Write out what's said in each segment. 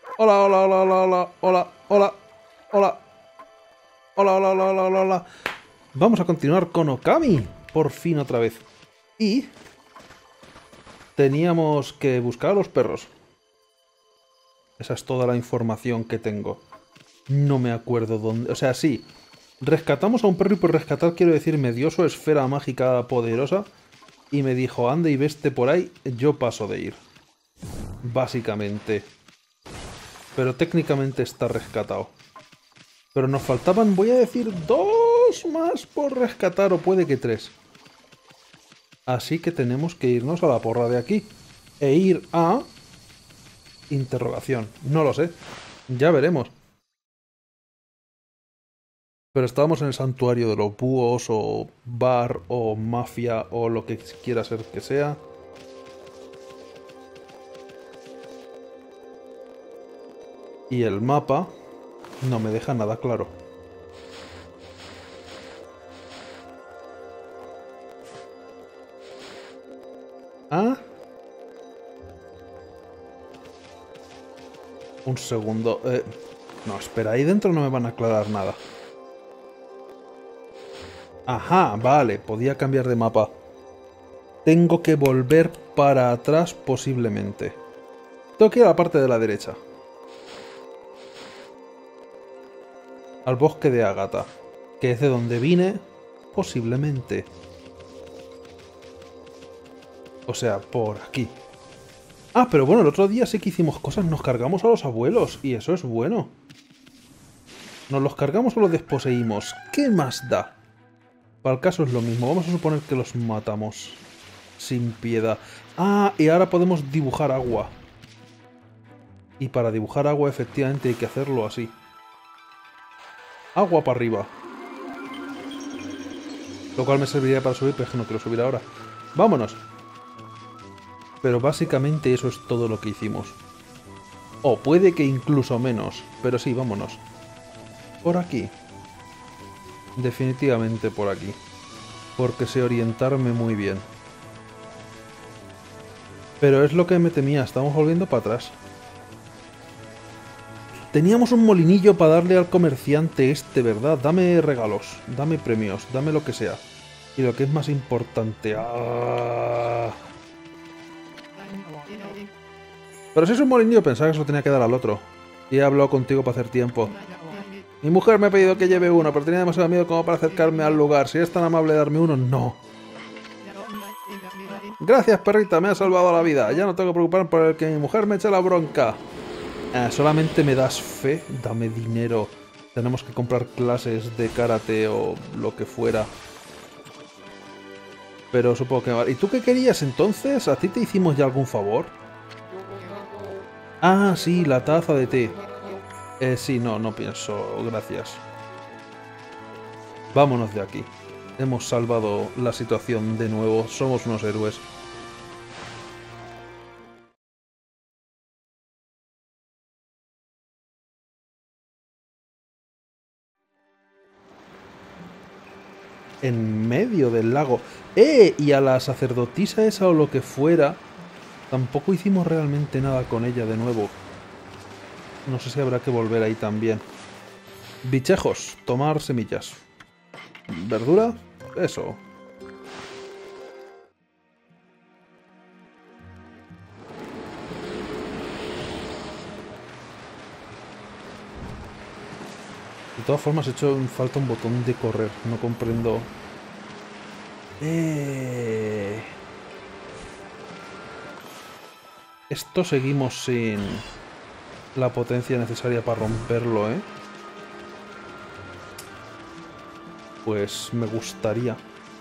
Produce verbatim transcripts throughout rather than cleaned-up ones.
Hola, hola, hola, hola, hola, hola, hola, hola, hola, hola, hola, hola, hola, hola. Vamos a continuar con Okami, por fin otra vez. Y teníamos que buscar a los perros. Esa es toda la información que tengo. No me acuerdo dónde... O sea, sí. Rescatamos a un perro y por rescatar quiero decir me dio su esfera mágica poderosa y me dijo, ande y veste por ahí, yo paso de ir. Básicamente. Pero técnicamente está rescatado. Pero nos faltaban, voy a decir, dos más por rescatar, o puede que tres. Así que tenemos que irnos a la porra de aquí. E ir a... Interrogación. No lo sé. Ya veremos. Pero estábamos en el santuario de los búhos, o bar, o mafia, o lo que quiera ser que sea. Y el mapa no me deja nada claro. Ah, un segundo. Eh, no, espera, ahí dentro no me van a aclarar nada. Ajá, vale, podía cambiar de mapa. Tengo que volver para atrás posiblemente. Tengo que ir a la parte de la derecha. Al bosque de Ágata, que es de donde vine, posiblemente. O sea, por aquí. Ah, pero bueno, el otro día sí que hicimos cosas, nos cargamos a los abuelos, y eso es bueno. ¿Nos los cargamos o los desposeímos? ¿Qué más da? Para el caso es lo mismo, vamos a suponer que los matamos. Sin piedad. Ah, y ahora podemos dibujar agua. Y para dibujar agua efectivamente hay que hacerlo así. Agua para arriba. Lo cual me serviría para subir, pero es que no quiero subir ahora. ¡Vámonos! Pero básicamente eso es todo lo que hicimos. O puede que incluso menos, pero sí, vámonos. Por aquí. Definitivamente por aquí. Porque sé orientarme muy bien. Pero es lo que me temía, estamos volviendo para atrás. Teníamos un molinillo para darle al comerciante este, ¿verdad? Dame regalos, dame premios, dame lo que sea. Y lo que es más importante... ¡Ah! Pero si es un molinillo, pensaba que se lo tenía que dar al otro. Y he hablado contigo para hacer tiempo. Mi mujer me ha pedido que lleve uno, pero tenía demasiado miedo como para acercarme al lugar. Si es tan amable de darme uno, no. Gracias, perrita, me has salvado la vida. Ya no tengo que preocuparme por el que mi mujer me eche la bronca. Eh, solamente me das fe, dame dinero. Tenemos que comprar clases de karate o lo que fuera. Pero supongo que vale. ¿Y tú qué querías entonces? ¿A ti te hicimos ya algún favor? Ah, sí, la taza de té. Eh, sí, no, no pienso. Gracias. Vámonos de aquí. Hemos salvado la situación de nuevo. Somos unos héroes. En medio del lago. ¡Eh! Y a la sacerdotisa esa o lo que fuera, tampoco hicimos realmente nada con ella de nuevo. No sé si habrá que volver ahí también. Bichejos. Tomar semillas. ¿Verdura? Eso. De todas formas, he hecho falta un botón de correr. No comprendo. Eh... Esto seguimos sin la potencia necesaria para romperlo, ¿eh? Pues me gustaría.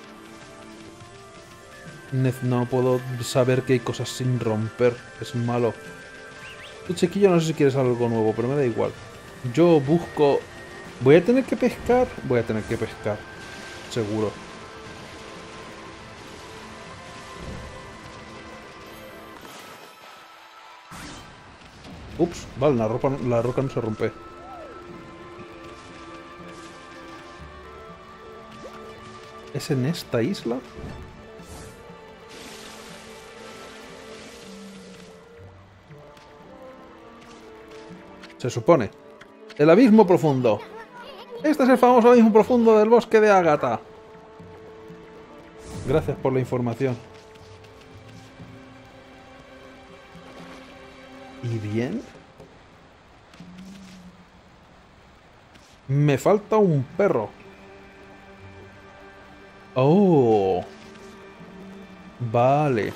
No puedo saber que hay cosas sin romper. Es malo. Tú, chiquillo, no sé si quieres algo nuevo, pero me da igual. Yo busco... ¿Voy a tener que pescar? Voy a tener que pescar. Seguro. Ups, vale, la, ropa, la roca no se rompe. ¿Es en esta isla? Se supone. El abismo profundo. Este es el famoso abismo profundo del bosque de Ágata. Gracias por la información. ¿Y bien? Me falta un perro. Oh. Vale.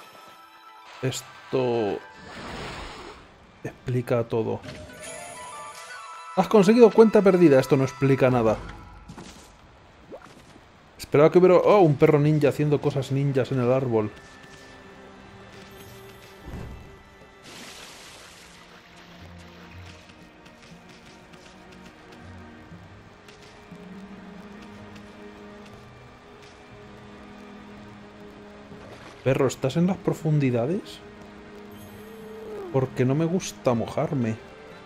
Esto explica todo. Has conseguido cuenta perdida. Esto no explica nada. Esperaba que hubiera... Oh, un perro ninja haciendo cosas ninjas en el árbol. Perro, ¿estás en las profundidades? Porque no me gusta mojarme.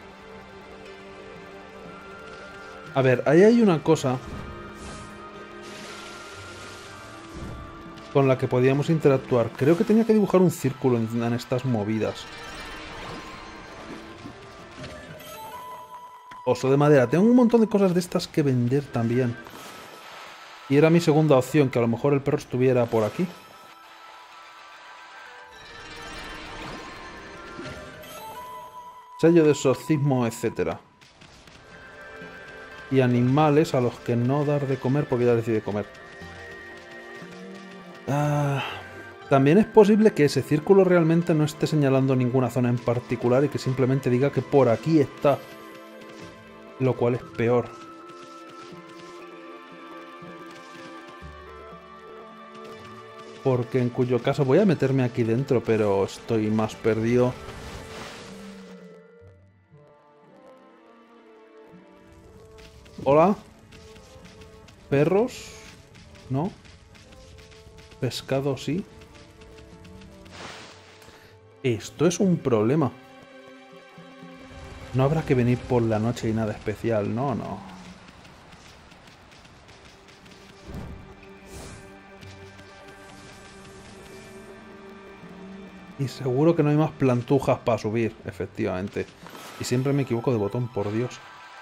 A ver, ahí hay una cosa con la que podíamos interactuar. Creo que tenía que dibujar un círculo en, en estas movidas. Oso de madera. Tengo un montón de cosas de estas que vender también. Y era mi segunda opción, que a lo mejor el perro estuviera por aquí. Sello de exorcismo, etcétera. Y animales a los que no dar de comer porque ya decidí comer. Ah, también es posible que ese círculo realmente no esté señalando ninguna zona en particular y que simplemente diga que por aquí está. Lo cual es peor. Porque en cuyo caso voy a meterme aquí dentro, pero estoy más perdido. Hola. ¿Perros? ¿No? ¿Pescado sí? Esto es un problema. No habrá que venir por la noche y nada especial. No, no. Y seguro que no hay más plantujas para subir, efectivamente. Y siempre me equivoco de botón, por Dios.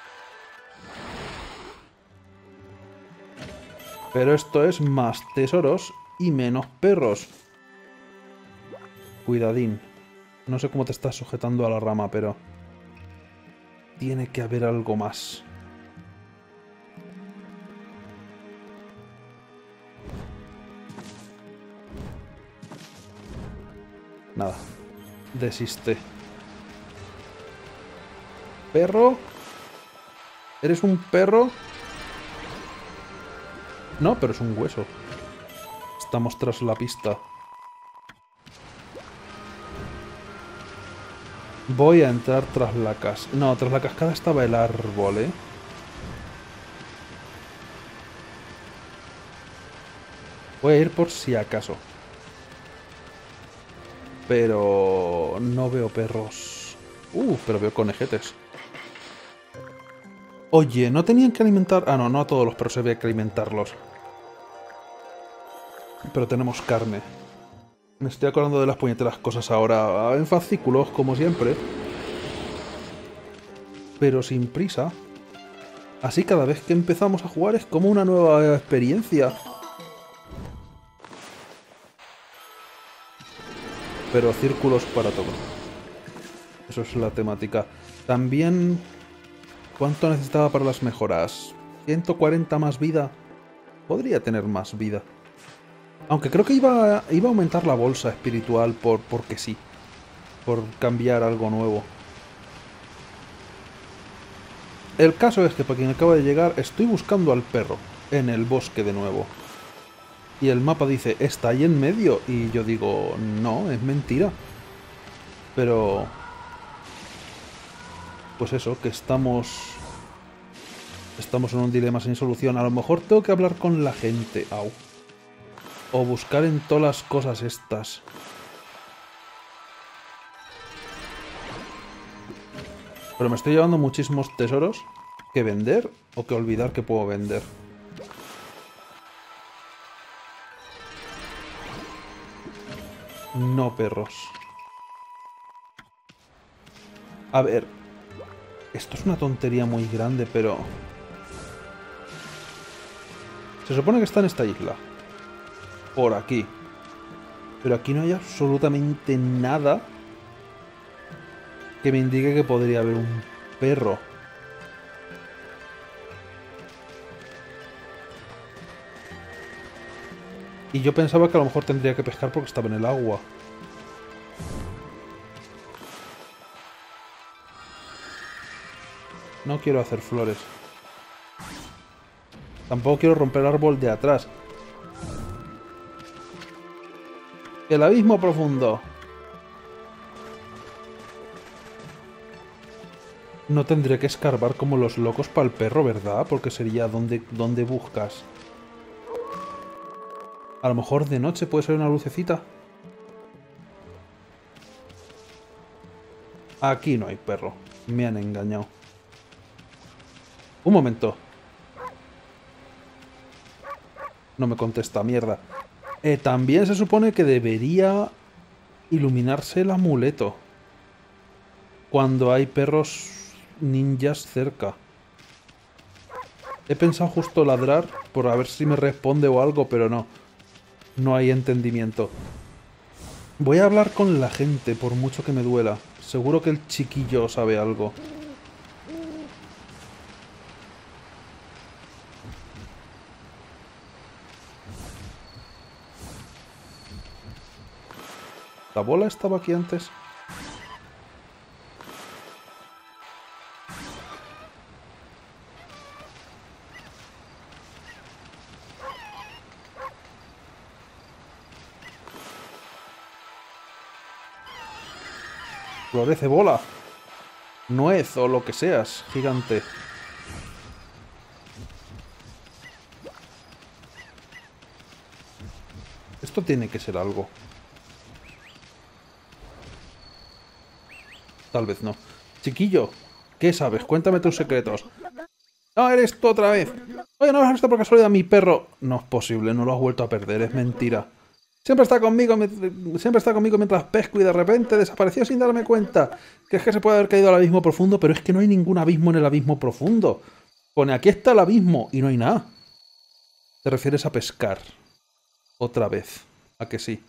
Pero esto es más tesoros y menos perros. Cuidadín. No sé cómo te estás sujetando a la rama, pero... tiene que haber algo más. Nada. Desiste. ¿Perro? ¿Eres un perro? No, pero es un hueso. Estamos tras la pista. Voy a entrar tras la cascada. No, tras la cascada estaba el árbol, ¿eh? Voy a ir por si acaso. Pero... no veo perros. Uh, pero veo conejetes. Oye, ¿no tenían que alimentar...? Ah, no, no a todos los perros había que alimentarlos. Pero tenemos carne. Me estoy acordando de las puñeteras cosas ahora en fascículos, como siempre. Pero sin prisa. Así cada vez que empezamos a jugar es como una nueva experiencia. Pero círculos para todo. Eso es la temática. También... ¿cuánto necesitaba para las mejoras? ¿ciento cuarenta más vida? Podría tener más vida. Aunque creo que iba, iba a aumentar la bolsa espiritual por porque sí. Por cambiar algo nuevo. El caso es que para quien acaba de llegar, estoy buscando al perro. En el bosque de nuevo. Y el mapa dice, está ahí en medio. Y yo digo, no, es mentira. Pero... pues eso, que estamos... estamos en un dilema sin solución. A lo mejor tengo que hablar con la gente. Au. O buscar en todas las cosas estas. Pero me estoy llevando muchísimos tesoros que vender o que olvidar que puedo vender. No, perros. A ver. Esto es una tontería muy grande, pero... Se supone que está en esta isla. Por aquí. Pero aquí no hay absolutamente nada que me indique que podría haber un perro. Y yo pensaba que a lo mejor tendría que pescar porque estaba en el agua. No quiero hacer flores. Tampoco quiero romper el árbol de atrás. El abismo profundo. No tendré que escarbar como los locos para el perro, ¿verdad? Porque sería donde, donde buscas. A lo mejor de noche puede ser una lucecita. Aquí no hay perro. Me han engañado. Un momento. No me contesta, mierda. Eh, también se supone que debería iluminarse el amuleto cuando hay perros ninjas cerca. He pensado justo ladrar por a ver si me responde o algo, pero no. No hay entendimiento. Voy a hablar con la gente, por mucho que me duela. Seguro que el chiquillo sabe algo. ¿La bola estaba aquí antes? Florece bola. Nuez o lo que seas, gigante. Esto tiene que ser algo. Tal vez no. Chiquillo, ¿qué sabes? Cuéntame tus secretos. ¡No, eres tú otra vez! Oye, ¿no has visto por casualidad a mi perro? No es posible, no lo has vuelto a perder, es mentira. Siempre está conmigo, siempre está conmigo mientras pesco y de repente desapareció sin darme cuenta. Que es que se puede haber caído al abismo profundo, pero es que no hay ningún abismo en el abismo profundo. Pone, aquí está el abismo y no hay nada. ¿Te refieres a pescar? Otra vez. ¿A que sí?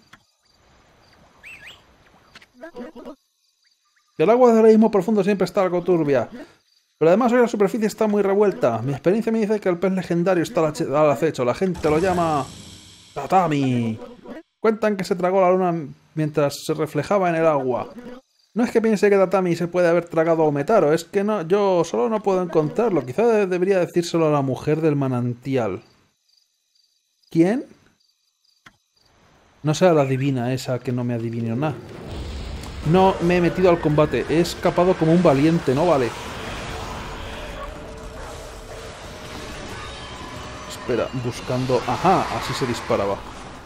Y el agua del abismo profundo siempre está algo turbia. Pero además hoy la superficie está muy revuelta. Mi experiencia me dice que el pez legendario está al acecho. La gente lo llama... Tatami. Cuentan que se tragó la luna mientras se reflejaba en el agua. No es que piense que Tatami se puede haber tragado a Ometaro, es que no, yo solo no puedo encontrarlo. Quizá de debería decírselo a la mujer del manantial. ¿Quién? No sea la divina esa que no me adivinó nada. No me he metido al combate, he escapado como un valiente, no vale. Espera, buscando... Ajá, así se disparaba.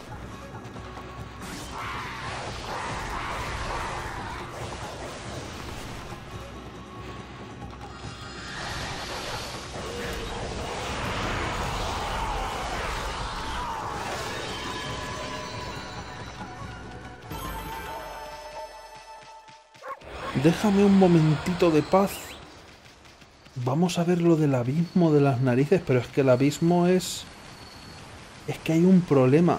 Déjame un momentito de paz. Vamos a ver lo del abismo de las narices, pero es que el abismo es... Es que hay un problema.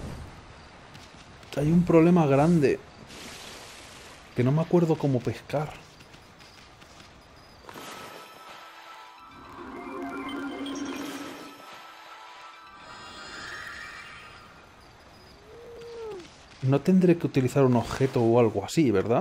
Hay un problema grande. Que no me acuerdo cómo pescar. No tendré que utilizar un objeto o algo así, ¿verdad?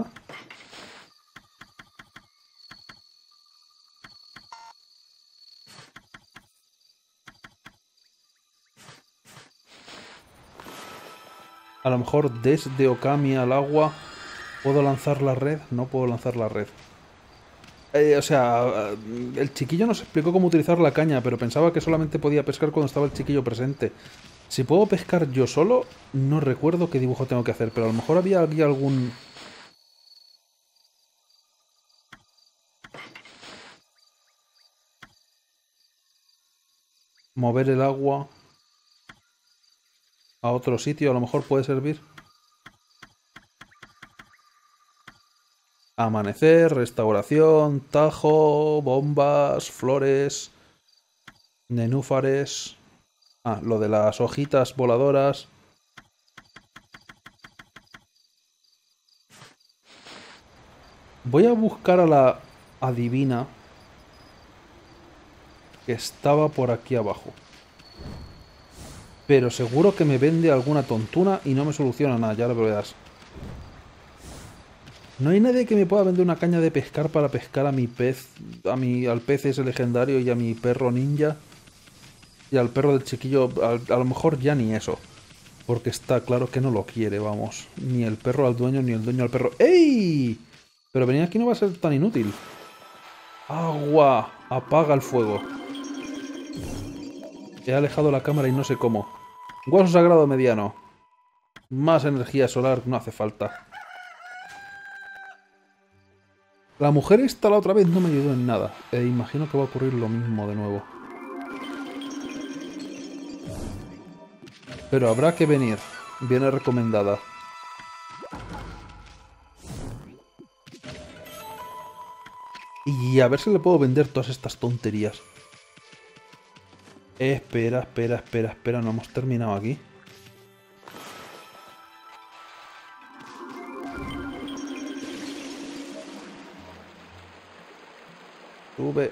A lo mejor desde Okami al agua... ¿Puedo lanzar la red? No puedo lanzar la red. Eh, o sea, el chiquillo nos explicó cómo utilizar la caña, pero pensaba que solamente podía pescar cuando estaba el chiquillo presente. Si puedo pescar yo solo, no recuerdo qué dibujo tengo que hacer, pero a lo mejor había aquí algún... Mover el agua a otro sitio, a lo mejor puede servir. Amanecer, restauración, tajo, bombas, flores, nenúfares... Ah, lo de las hojitas voladoras. Voy a buscar a la adivina que estaba por aquí abajo. Pero seguro que me vende alguna tontuna y no me soluciona nada, ya lo verás. No hay nadie que me pueda vender una caña de pescar para pescar a mi pez, a mi, al pez ese legendario y a mi perro ninja. Y al perro del chiquillo, a, a lo mejor ya ni eso. Porque está claro que no lo quiere, vamos. Ni el perro al dueño, ni el dueño al perro. ¡Ey! Pero venir aquí no va a ser tan inútil. ¡Agua! Apaga el fuego. He alejado la cámara y no sé cómo. Hueso sagrado mediano. Más energía solar no hace falta. La mujer esta la otra vez no me ayudó en nada. E imagino que va a ocurrir lo mismo de nuevo. Pero habrá que venir. Viene recomendada. Y a ver si le puedo vender todas estas tonterías. Espera, espera, espera, espera. No hemos terminado aquí. Sube.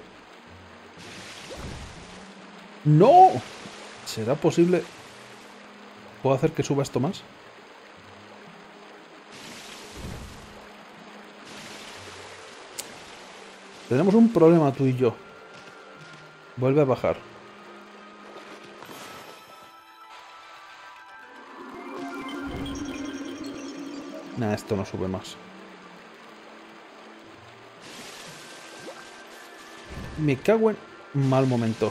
¡No! ¿Será posible? ¿Puedo hacer que suba esto más? Tenemos un problema tú y yo. Vuelve a bajar. Nah, esto no sube más. Me cago en... Mal momento.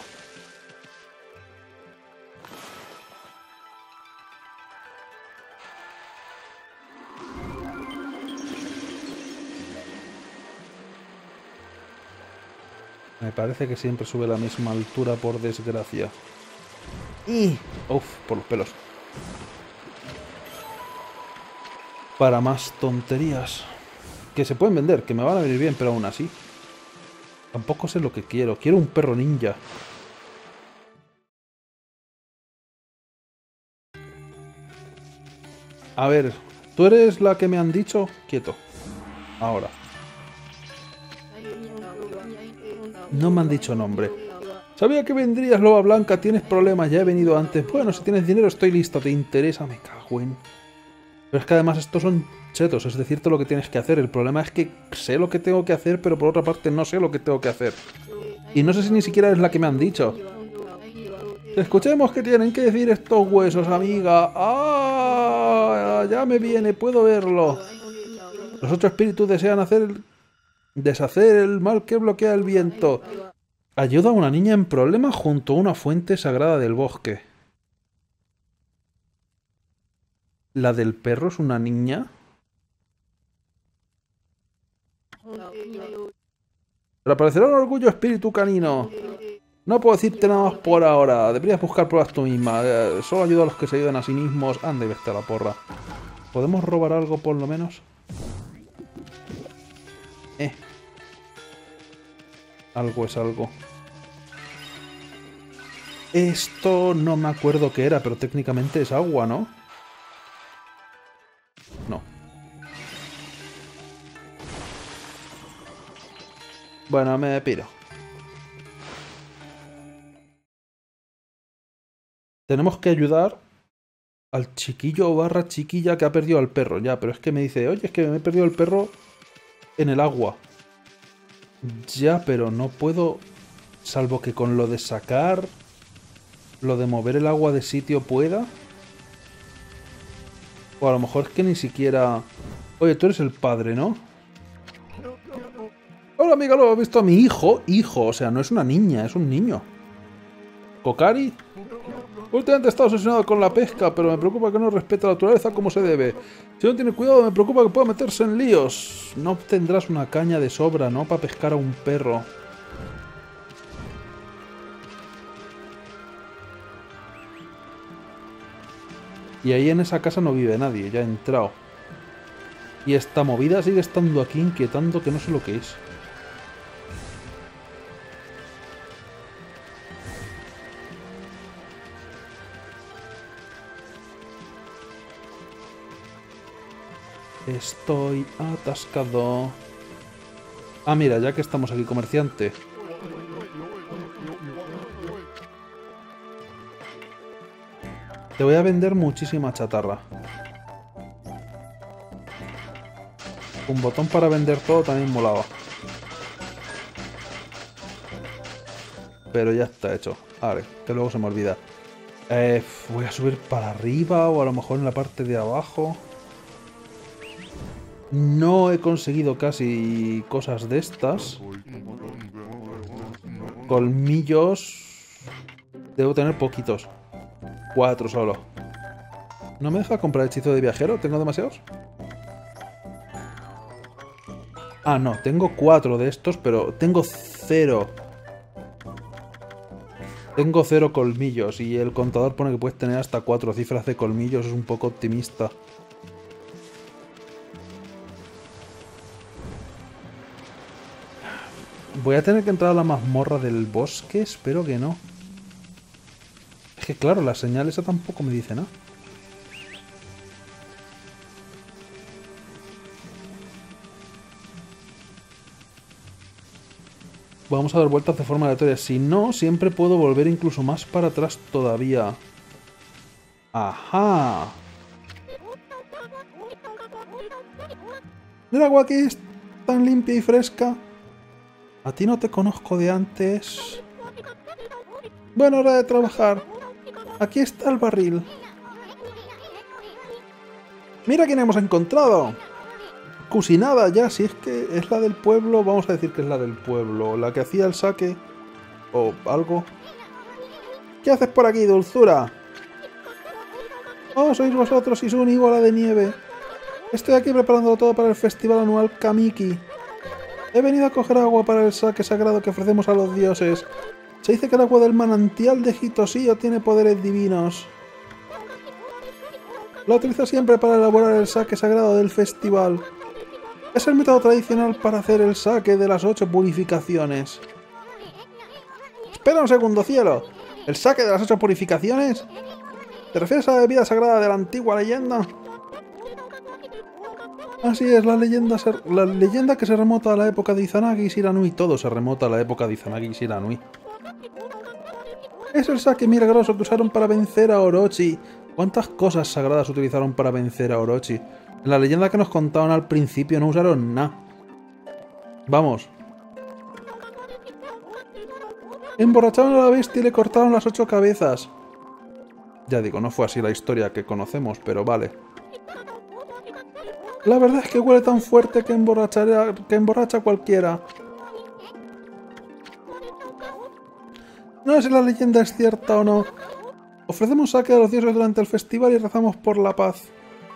Me parece que siempre sube a la misma altura, por desgracia. Y... Uf, por los pelos. Para más tonterías. Que se pueden vender, que me van a venir bien, pero aún así. Tampoco sé lo que quiero. Quiero un perro ninja. A ver, ¿tú eres la que me han dicho? Quieto. Ahora. No me han dicho nombre. Sabía que vendrías, loba blanca. Tienes problemas, ya he venido antes. Bueno, si tienes dinero estoy listo. ¿Te interesa? Me cago en... Pero es que además estos son chetos, es decirte lo que tienes que hacer. El problema es que sé lo que tengo que hacer, pero por otra parte no sé lo que tengo que hacer. Y no sé si ni siquiera es la que me han dicho. Escuchemos qué tienen que decir estos huesos, amiga. ¡Ah! Ya me viene, puedo verlo. Los ocho espíritus desean hacer el... deshacer el mal que bloquea el viento. Ayuda a una niña en problemas junto a una fuente sagrada del bosque. ¿La del perro es una niña? Reaparecerá un orgullo espíritu canino. No puedo decirte nada más por ahora. Deberías buscar pruebas tú misma. Eh, solo ayuda a los que se ayudan a sí mismos. Anda y vete a la porra. ¿Podemos robar algo por lo menos? Eh. Algo es algo. Esto no me acuerdo qué era, pero técnicamente es agua, ¿no? No. Bueno, me piro. Tenemos que ayudar al chiquillo barra chiquilla que ha perdido al perro. Ya, pero es que me dice, oye, es que me he perdido el perro en el agua. Ya, pero no puedo... Salvo que con lo de sacar... Lo de mover el agua de sitio pueda. O a lo mejor es que ni siquiera... Oye, tú eres el padre, ¿no? Hola, amiga, lo he visto a mi hijo. Hijo, o sea, no es una niña, es un niño. Kokari. Últimamente he estado obsesionado con la pesca, pero me preocupa que no respete la naturaleza como se debe. Si no tiene cuidado, me preocupa que pueda meterse en líos. No tendrás una caña de sobra, ¿no? Para pescar a un perro. Y ahí en esa casa no vive nadie, ya he entrado. Y esta movida sigue estando aquí inquietando que no sé lo que es. Estoy atascado. Ah, mira, ya que estamos aquí, comerciante. Te voy a vender muchísima chatarra. Un botón para vender todo también molaba. Pero ya está hecho. Vale, que luego se me olvida. Eh, voy a subir para arriba o a lo mejor en la parte de abajo. No he conseguido casi cosas de estas. Colmillos... Debo tener poquitos. Cuatro solo. ¿No me deja comprar hechizo de viajero? ¿Tengo demasiados? Ah, no. Tengo cuatro de estos, pero tengo cero. Tengo cero colmillos y el contador pone que puedes tener hasta cuatro cifras de colmillos. Es un poco optimista. Voy a tener que entrar a la mazmorra del bosque. Espero que no. Es que claro, la señal esa tampoco me dice nada. Vamos a dar vueltas de forma aleatoria. Si no, siempre puedo volver incluso más para atrás todavía. ¡Ajá! El agua aquí es tan limpia y fresca. A ti no te conozco de antes. Bueno, hora de trabajar. Aquí está el barril. ¡Mira quién hemos encontrado! Cusinada ya, si es que es la del pueblo, vamos a decir que es la del pueblo. La que hacía el saque. O algo. ¿Qué haces por aquí, dulzura? Oh, sois vosotros, Izuni, bola de nieve. Estoy aquí preparando todo para el festival anual Kamiki. He venido a coger agua para el saque sagrado que ofrecemos a los dioses. Se dice que el agua del manantial de Hitosio tiene poderes divinos. Lo utilizo siempre para elaborar el saque sagrado del festival. Es el método tradicional para hacer el saque de las ocho purificaciones. Espera un segundo, cielo. ¿El saque de las ocho purificaciones? ¿Te refieres a la bebida sagrada de la antigua leyenda? Así es, la leyenda, se, la leyenda que se remota a la época de Izanagi y Shiranui. Todo se remota a la época de Izanagi y Shiranui. Es el saque milagroso que usaron para vencer a Orochi. ¿Cuántas cosas sagradas utilizaron para vencer a Orochi? En la leyenda que nos contaron al principio no usaron nada. Vamos. Emborracharon a la bestia y le cortaron las ocho cabezas. Ya digo, no fue así la historia que conocemos, pero vale. La verdad es que huele tan fuerte que emborracha, que emborracha a cualquiera. No sé si la leyenda es cierta o no. Ofrecemos saque a los dioses durante el festival y rezamos por la paz.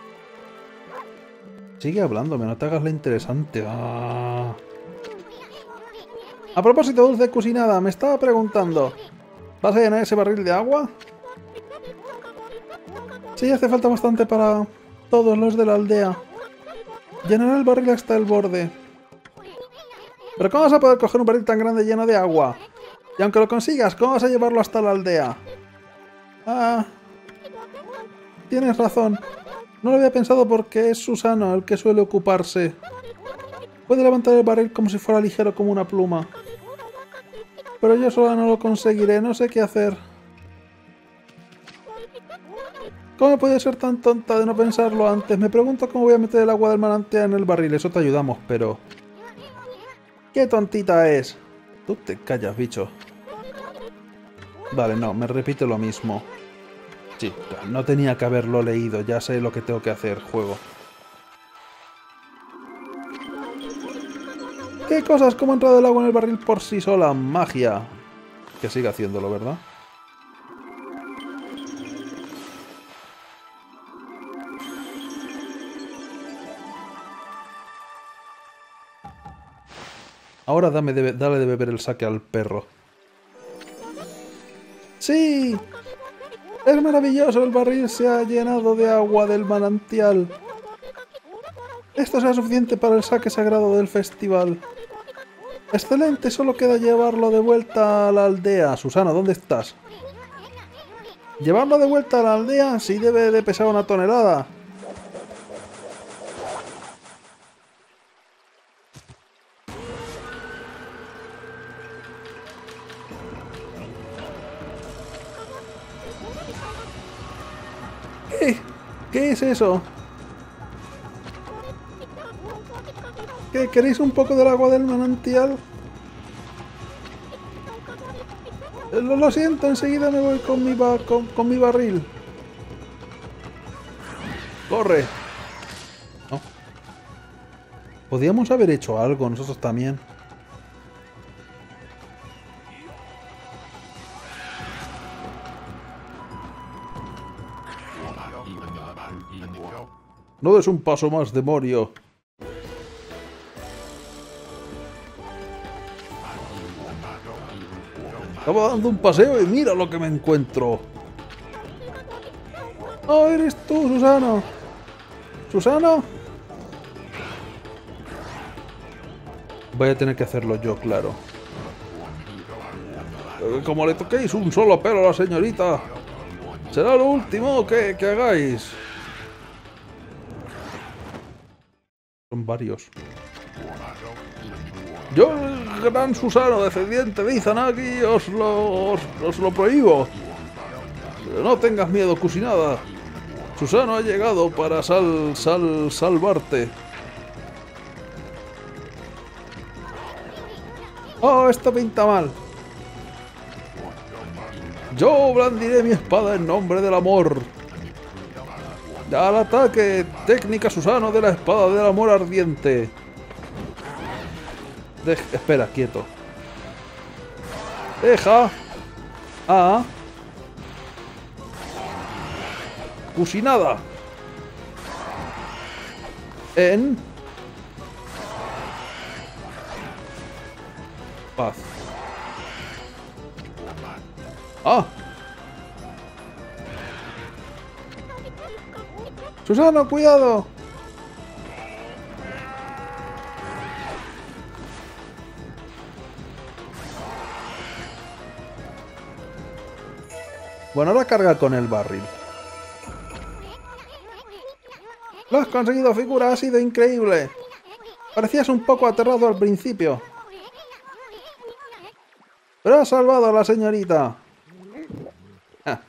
Sigue hablándome, no te hagas la interesante. Ah. A propósito, dulce cusinada, me estaba preguntando, ¿vas a llenar ese barril de agua? Sí, hace falta bastante para todos los de la aldea. Llenaré el barril hasta el borde. ¿Pero cómo vas a poder coger un barril tan grande lleno de agua? Y aunque lo consigas, ¿cómo vas a llevarlo hasta la aldea? Ah, tienes razón. No lo había pensado porque es Susano el que suele ocuparse. Puede levantar el barril como si fuera ligero como una pluma. Pero yo sola no lo conseguiré, no sé qué hacer. ¿Cómo puede ser tan tonta de no pensarlo antes? Me pregunto cómo voy a meter el agua del manantial en el barril. Eso te ayudamos, pero... ¡Qué tontita es! Tú te callas, bicho. Vale, no, me repite lo mismo. Sí, no tenía que haberlo leído. Ya sé lo que tengo que hacer, juego. ¿Qué cosas? ¿Cómo ha entrado el agua en el barril por sí sola? ¡Magia! Que siga haciéndolo, ¿verdad? Ahora dame de, dale de beber el saque al perro. ¡Sí! ¡Es maravilloso! El barril se ha llenado de agua del manantial. Esto será suficiente para el saque sagrado del festival. Excelente, solo queda llevarlo de vuelta a la aldea. Susano, ¿dónde estás? ¿Llevarlo de vuelta a la aldea? Sí debe de pesar una tonelada. ¿Qué? ¿Qué es eso? ¿Qué? ¿Queréis un poco del agua del manantial? Lo, lo siento, enseguida me voy con mi, ba con, con mi barril. ¡Corre! No. Podríamos haber hecho algo nosotros también. No des un paso más, demonio. Estaba dando un paseo y mira lo que me encuentro. ¡Oh, eres tú, Susano! ¿Susano? Voy a tener que hacerlo yo, claro. Como le toquéis un solo pelo a la señorita, será lo último que, que hagáis. Son varios. Yo, el gran Susano, descendiente de Izanagi, os lo, os, os lo prohíbo. Pero no tengas miedo, Kusinada. Susano ha llegado para sal, sal, salvarte. Oh, esto pinta mal. Yo blandiré mi espada en nombre del amor. Al ataque, técnica Susano de la espada del amor ardiente. De espera, quieto. Deja. Ah. Kusinada. En. Paz. Ah. Susano, cuidado. Bueno, ahora carga con el barril. Lo has conseguido, figura, ha sido increíble. Parecías un poco aterrado al principio. Pero has salvado a la señorita. Ah.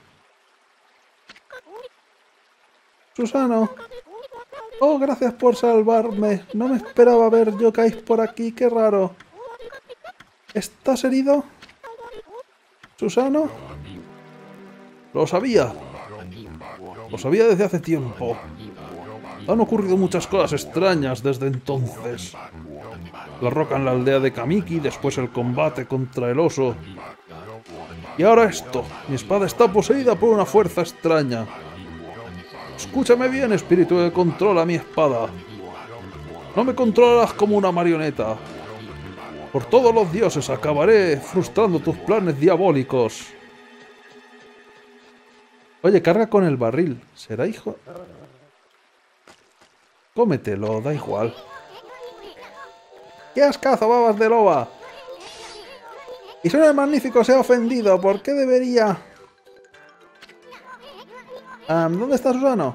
Susano. Oh, gracias por salvarme. No me esperaba ver yokais por aquí, qué raro. ¿Estás herido? ¿Susano? Lo sabía. Lo sabía desde hace tiempo. Han ocurrido muchas cosas extrañas desde entonces. La roca en la aldea de Kamiki, después el combate contra el oso. Y ahora esto. Mi espada está poseída por una fuerza extraña. Escúchame bien, espíritu que controla mi espada. No me controlarás como una marioneta. Por todos los dioses acabaré frustrando tus planes diabólicos. Oye, carga con el barril. ¿Será hijo? Cómetelo, da igual. ¡Qué ascazo, babas de loba! Y suena el magnífico se ha ofendido. ¿Por qué debería...? Um, ¿Dónde está Susano?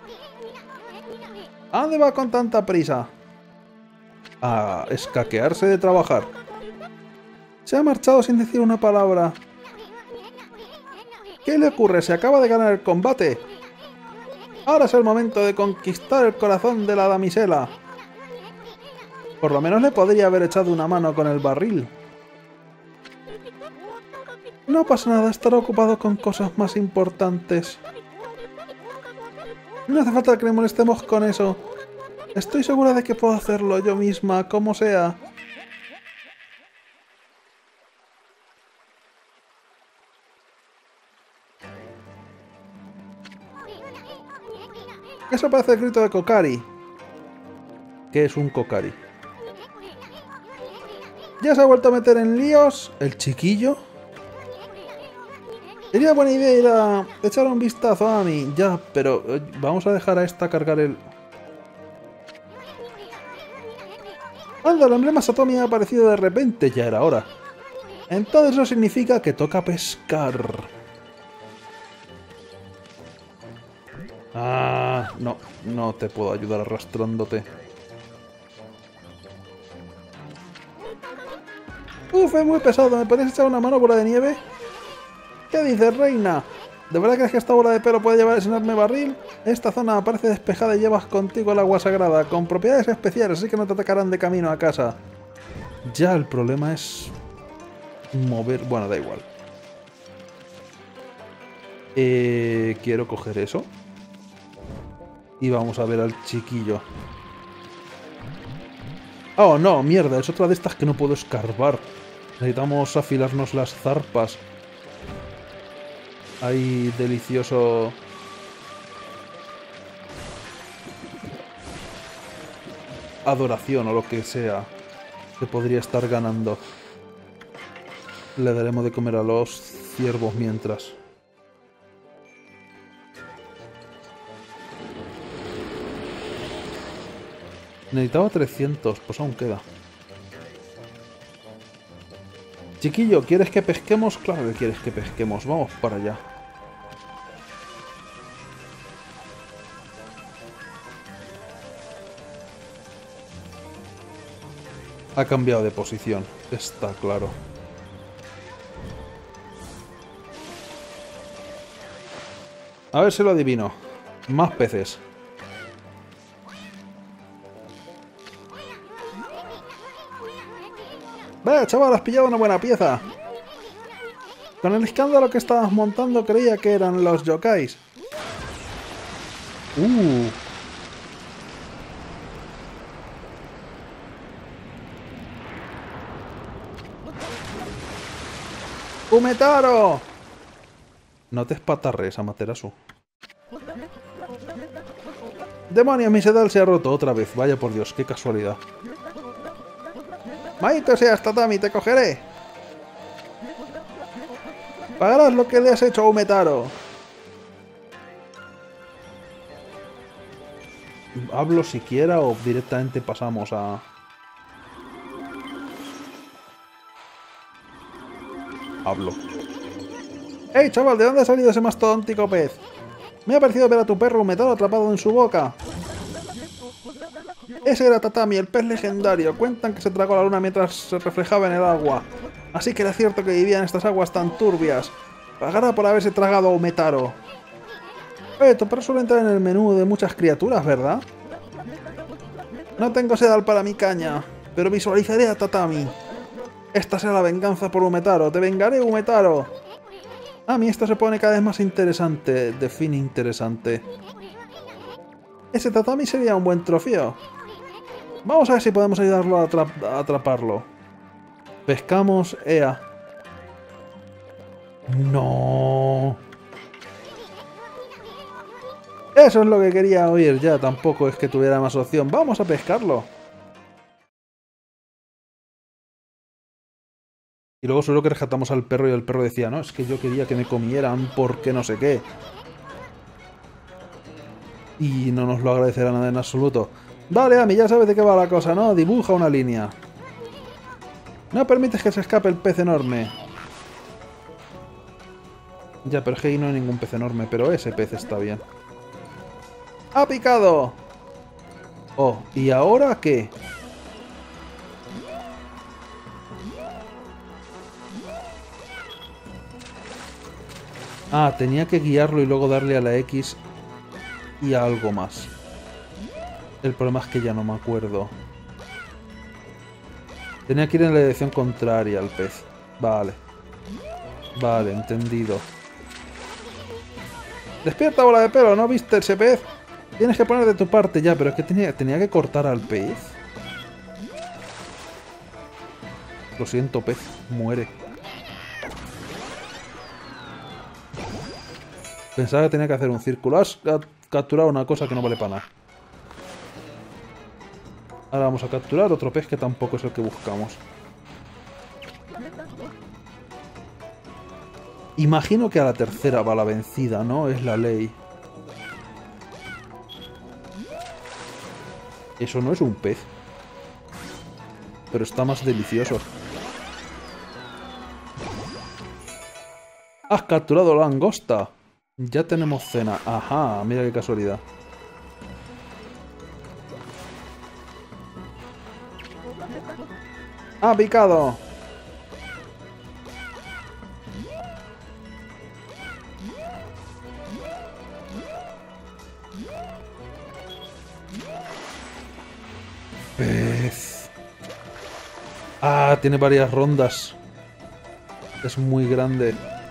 ¿A dónde va con tanta prisa? A escaquearse de trabajar. Se ha marchado sin decir una palabra. ¿Qué le ocurre? Se acaba de ganar el combate. Ahora es el momento de conquistar el corazón de la damisela. Por lo menos le podría haber echado una mano con el barril. No pasa nada, estará ocupado con cosas más importantes. No hace falta que le molestemos con eso. Estoy segura de que puedo hacerlo yo misma, como sea. Eso parece el grito de Kokari. ¿Qué es un Kokari? ¿Ya se ha vuelto a meter en líos el chiquillo? Sería buena idea ir a echar un vistazo a mí. Ya, pero eh, vamos a dejar a esta cargar el... Cuando el emblema Satomi ha aparecido de repente, ya era hora. Entonces eso significa que toca pescar. Ah, no, no te puedo ayudar arrastrándote. Uf, es muy pesado. ¿Me podrías echar una mano, bola de nieve? ¿Qué dices, reina? ¿De verdad crees que esta bola de pelo puede llevar ese enorme barril? Esta zona parece despejada y llevas contigo el agua sagrada, con propiedades especiales, así que no te atacarán de camino a casa. Ya, el problema es... mover... Bueno, da igual. Eh, quiero coger eso. Y vamos a ver al chiquillo. Oh, no, mierda, es otra de estas que no puedo escarbar. Necesitamos afilarnos las zarpas. Hay delicioso... adoración o lo que sea que podría estar ganando. Le daremos de comer a los ciervos mientras. Necesitaba trescientos, pues aún queda. Chiquillo, ¿quieres que pesquemos? Claro que quieres que pesquemos, vamos para allá. Ha cambiado de posición, está claro. A ver si lo adivino. Más peces. ¡Ve, chaval! Has pillado una buena pieza. Con el escándalo que estabas montando creía que eran los yokais. Uh. ¡Umetaro! No te espatarres, Amaterasu. ¡Demonios! Mi sedal se ha roto otra vez. Vaya por Dios, qué casualidad. ¡Maldito seas, Tatami! ¡Te cogeré! ¡Pagarás lo que le has hecho a Umetaro! ¿Hablo siquiera o directamente pasamos a...? Hablo. ¡Hey, chaval! ¿De dónde ha salido ese mastodóntico pez? Me ha parecido ver a tu perro Umetaro atrapado en su boca. Ese era Tatami, el pez legendario. Cuentan que se tragó la luna mientras se reflejaba en el agua. Así que era cierto que vivía en estas aguas tan turbias. Pagará por haberse tragado a Umetaro. Eh, tu perro suele entrar en el menú de muchas criaturas, ¿verdad? No tengo sedal para mi caña, pero visualizaré a Tatami. Esta será la venganza por Umetaro. ¡Te vengaré, Umetaro! A mí esto se pone cada vez más interesante. Define interesante. Ese Tatami sería un buen trofeo. Vamos a ver si podemos ayudarlo a, atrap a atraparlo. Pescamos, ea. No. Eso es lo que quería oír ya. Tampoco es que tuviera más opción. Vamos a pescarlo. Y luego solo que rescatamos al perro y el perro decía, no, es que yo quería que me comieran porque no sé qué. Y no nos lo agradecerá nada en absoluto. Vale, Ami, ya sabes de qué va la cosa, ¿no? Dibuja una línea. No permites que se escape el pez enorme. Ya, pero es que ahí no hay ningún pez enorme, pero ese pez está bien. ¡Ha picado! Oh, ¿y ahora qué? Ah, tenía que guiarlo y luego darle a la X y a algo más. El problema es que ya no me acuerdo. Tenía que ir en la dirección contraria al pez. Vale. Vale, entendido. ¡Despierta, bola de pelo! ¿No viste ese pez? Tienes que poner de tu parte ya, pero es que tenía, tenía que cortar al pez. Lo siento, pez. Muere. Pensaba que tenía que hacer un círculo. Has capturado una cosa que no vale para nada. Ahora vamos a capturar otro pez que tampoco es el que buscamos. Imagino que a la tercera va la vencida, ¿no? Es la ley. Eso no es un pez. pero está más delicioso. ¡Has capturado la langosta! Ya tenemos cena. Ajá, mira qué casualidad. ¡Ah, picado! Pez. Ah, tiene varias rondas. Es muy grande.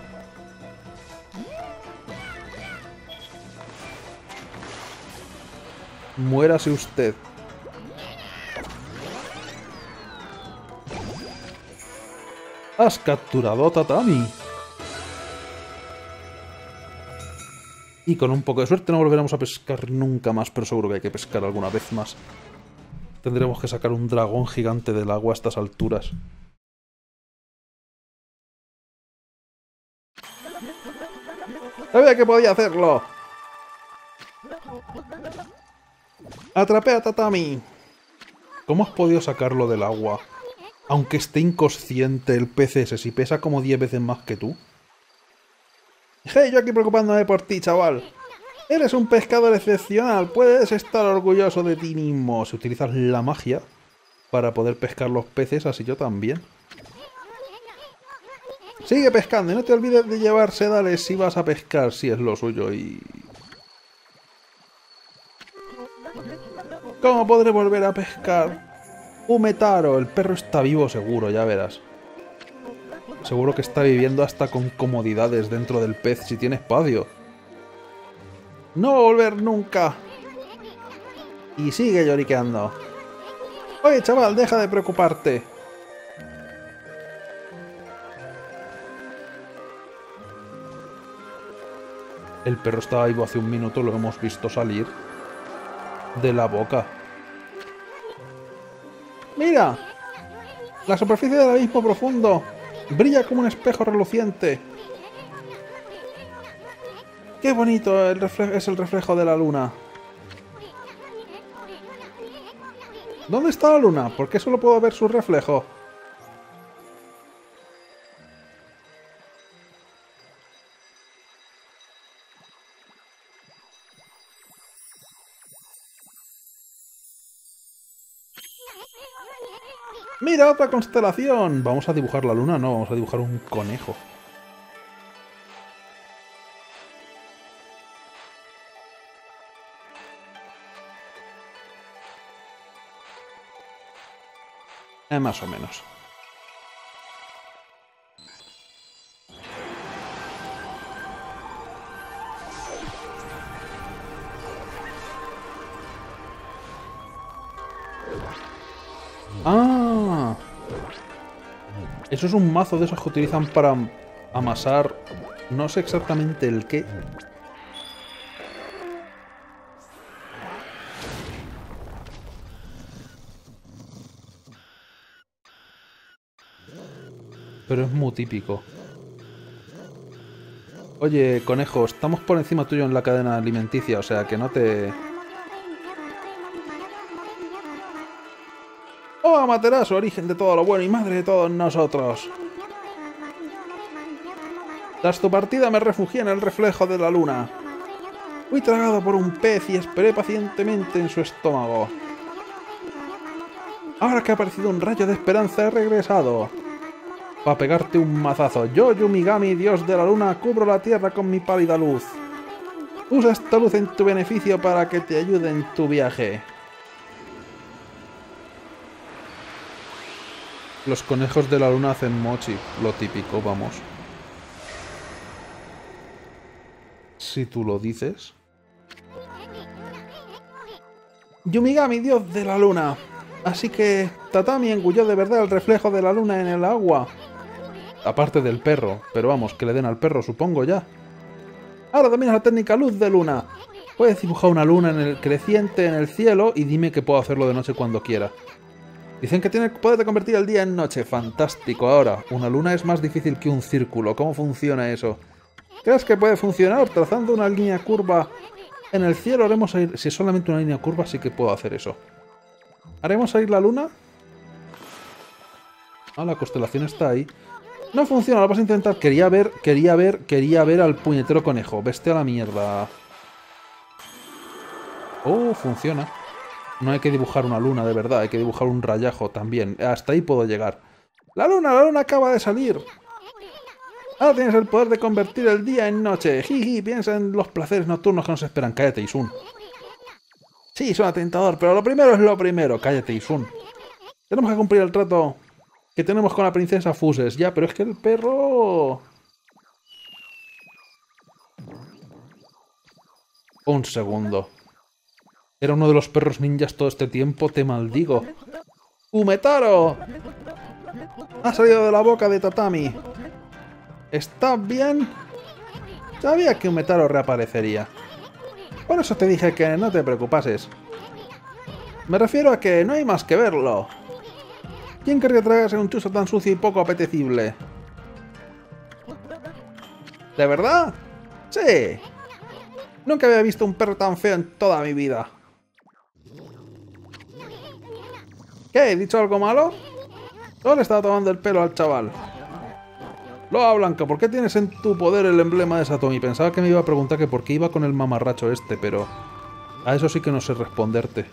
Muérase usted. Has capturado a Tatami. Y con un poco de suerte no volveremos a pescar nunca más, pero seguro que hay que pescar alguna vez más. Tendremos que sacar un dragón gigante del agua a estas alturas. ¡Sabía que podía hacerlo! ¡Atrapé a Tatami! ¿Cómo has podido sacarlo del agua? Aunque esté inconsciente el pez ese, si pesa como diez veces más que tú. ¡Hey, yo aquí preocupándome por ti, chaval! Eres un pescador excepcional, puedes estar orgulloso de ti mismo. Si utilizas la magia para poder pescar los peces, así yo también. Sigue pescando y no te olvides de llevar sedales si vas a pescar, si es lo suyo y... ¿Cómo podré volver a pescar? Umetaro, el perro está vivo seguro, ya verás. Seguro que está viviendo hasta con comodidades dentro del pez si tiene espacio. ¡No va a volver nunca! Y sigue lloriqueando. Oye, chaval, deja de preocuparte. El perro estaba vivo hace un minuto, lo hemos visto salir de la boca. ¡Mira! La superficie del abismo profundo brilla como un espejo reluciente. ¡Qué bonito el es el reflejo de la luna! ¿Dónde está la luna? ¿Por qué solo puedo ver su reflejo? ¡Mira, otra constelación! ¿Vamos a dibujar la luna? No, vamos a dibujar un conejo. Eh, más o menos. ¡Ah! Eso es un mazo de esos que utilizan para amasar... No sé exactamente el qué. Pero es muy típico. Oye, conejo, estamos por encima tuyo en la cadena alimenticia, o sea que no te... ¡Oh, Amaterasu, origen de todo lo bueno y madre de todos nosotros! Tras tu partida me refugié en el reflejo de la luna. Fui tragado por un pez y esperé pacientemente en su estómago. Ahora que ha aparecido un rayo de esperanza he regresado. Para pegarte un mazazo. Yo, Yumigami, dios de la luna, cubro la tierra con mi pálida luz. Usa esta luz en tu beneficio para que te ayude en tu viaje. Los conejos de la luna hacen mochi, lo típico, vamos. Si tú lo dices. Yumigami, dios de la luna. Así que Tatami engulló de verdad el reflejo de la luna en el agua. Aparte del perro, pero vamos, que le den al perro, supongo ya. Ahora dominas la técnica luz de luna. Puedes dibujar una luna en el creciente en el cielo y dime que puedo hacerlo de noche cuando quiera. Dicen que tiene el poder de convertir el día en noche. Fantástico. Ahora, una luna es más difícil que un círculo. ¿Cómo funciona eso? ¿Crees que puede funcionar trazando una línea curva en el cielo? Haremos salir... Si es solamente una línea curva, sí que puedo hacer eso. ¿Haremos salir la luna? Ah, la constelación está ahí. No funciona, lo vas a intentar. Quería ver, quería ver, quería ver al puñetero conejo. Veste a la mierda. Oh, funciona. No hay que dibujar una luna, de verdad. Hay que dibujar un rayajo también. Hasta ahí puedo llegar. ¡La luna! ¡La luna acaba de salir! Ahora tienes el poder de convertir el día en noche. Jiji, piensa en los placeres nocturnos que nos esperan. Cállate, Isun. Sí, suena tentador, pero lo primero es lo primero. Cállate, Isun. Tenemos que cumplir el trato que tenemos con la princesa Fuses. Ya, pero es que el perro... Un segundo. Era uno de los perros ninjas todo este tiempo, te maldigo. ¡Umetaro! Ha salido de la boca de Tatami. ¿Estás bien? Sabía que Umetaro reaparecería. Por eso te dije que no te preocupases. Me refiero a que no hay más que verlo. ¿Quién querría tragarse un chuzo tan sucio y poco apetecible? ¿De verdad? Sí. Nunca había visto un perro tan feo en toda mi vida. ¿Qué? ¿He dicho algo malo? Solo le estaba tomando el pelo al chaval. Loa Blanca, ¿por qué tienes en tu poder el emblema de Satomi? Pensaba que me iba a preguntar que por qué iba con el mamarracho este, pero... a eso sí que no sé responderte.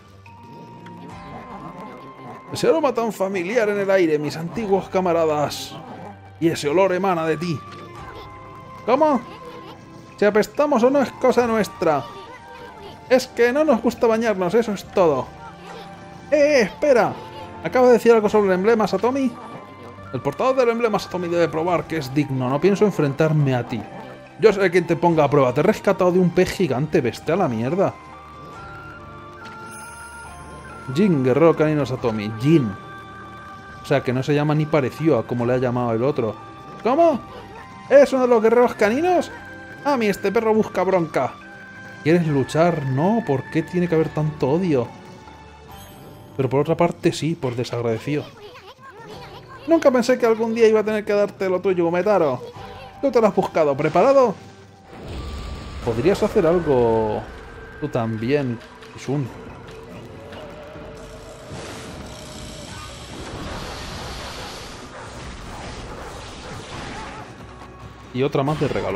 Ese aroma tan familiar en el aire, mis antiguos camaradas. Y ese olor emana de ti. ¿Cómo? Si apestamos o no es cosa nuestra. Es que no nos gusta bañarnos, eso es todo. ¡Eh, espera! ¿Acabo de decir algo sobre el emblema Satomi? El portador del emblema Satomi debe probar que es digno. No pienso enfrentarme a ti. Yo sé quien te ponga a prueba. Te he rescatado de un pez gigante. Vete a la mierda. Jin, guerrero canino Satomi. Jin. O sea, que no se llama ni parecido a como le ha llamado el otro. ¿Cómo? ¿Es uno de los guerreros caninos? A mí este perro busca bronca. ¿Quieres luchar? No. ¿Por qué tiene que haber tanto odio? Pero por otra parte sí, por desagradecido. Nunca pensé que algún día iba a tener que darte lo tuyo, Umetaro. Tú te lo has buscado. ¿Preparado? Podrías hacer algo... tú también, Isun. Y otra más de regalo.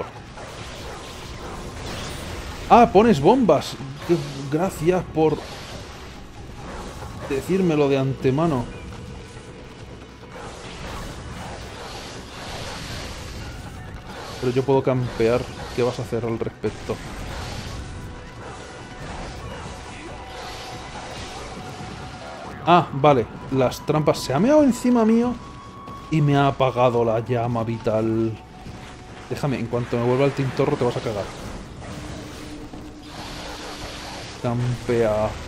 ¡Ah, pones bombas! Gracias por decírmelo de antemano. Pero yo puedo campear. ¿Qué vas a hacer al respecto? Ah, vale. Las trampas. Se ha meado encima mío y me ha apagado la llama vital. Déjame, en cuanto me vuelva el tintorro te vas a cagar. Campea.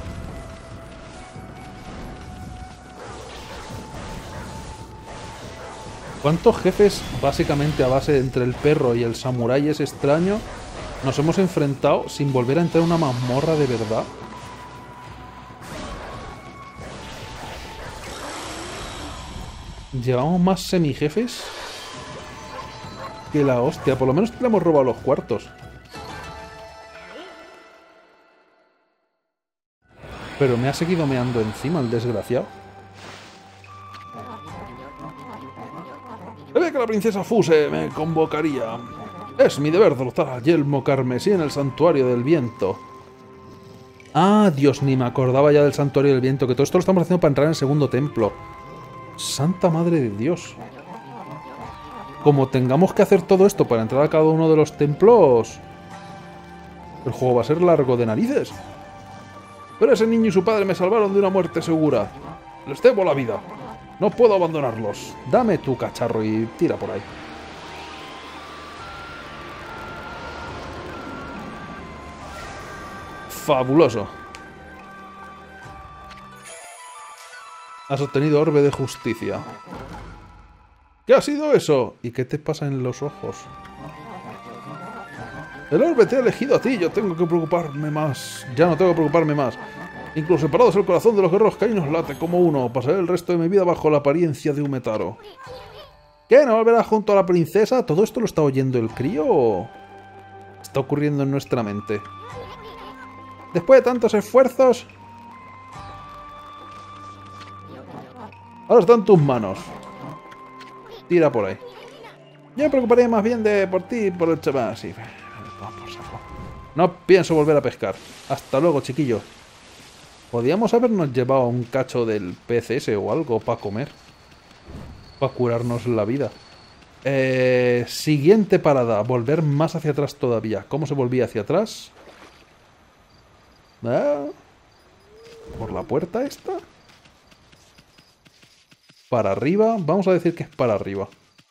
¿Cuántos jefes, básicamente a base de entre el perro y el samurái es extraño, nos hemos enfrentado sin volver a entrar en una mazmorra de verdad? Llevamos más semijefes que la hostia. Por lo menos le hemos robado los cuartos. Pero me ha seguido meando encima el desgraciado. Se ve que la princesa Fuse me convocaría. Es mi deber derrotar a Yelmo Carmesí en el Santuario del Viento. Ah, Dios, ni me acordaba ya del Santuario del Viento. Que todo esto lo estamos haciendo para entrar en el segundo templo. Santa madre de Dios. Como tengamos que hacer todo esto para entrar a cada uno de los templos, el juego va a ser largo de narices. Pero ese niño y su padre me salvaron de una muerte segura. Les debo la vida. No puedo abandonarlos. Dame tu cacharro y tira por ahí. Fabuloso. Has obtenido orbe de justicia. ¿Qué ha sido eso? ¿Y qué te pasa en los ojos? El orbe te ha elegido a ti. Yo tengo que preocuparme más. Ya no tengo que preocuparme más. Incluso separados el corazón de los guerreros caninos late como uno. Pasaré el resto de mi vida bajo la apariencia de Umetaro. ¿Qué? ¿No volverás junto a la princesa? ¿Todo esto lo está oyendo el crío o está ocurriendo en nuestra mente? Después de tantos esfuerzos, ahora está en tus manos. Tira por ahí. Yo me preocuparía más bien de por ti y por el chaval. Sí, vamos por saco. No pienso volver a pescar. Hasta luego, chiquillo. Podríamos habernos llevado un cacho del pez ese o algo para comer. Para curarnos la vida. Eh, siguiente parada. Volver más hacia atrás todavía. ¿Cómo se volvía hacia atrás? ¿Ah? ¿Por la puerta esta? ¿Para arriba? Vamos a decir que es para arriba.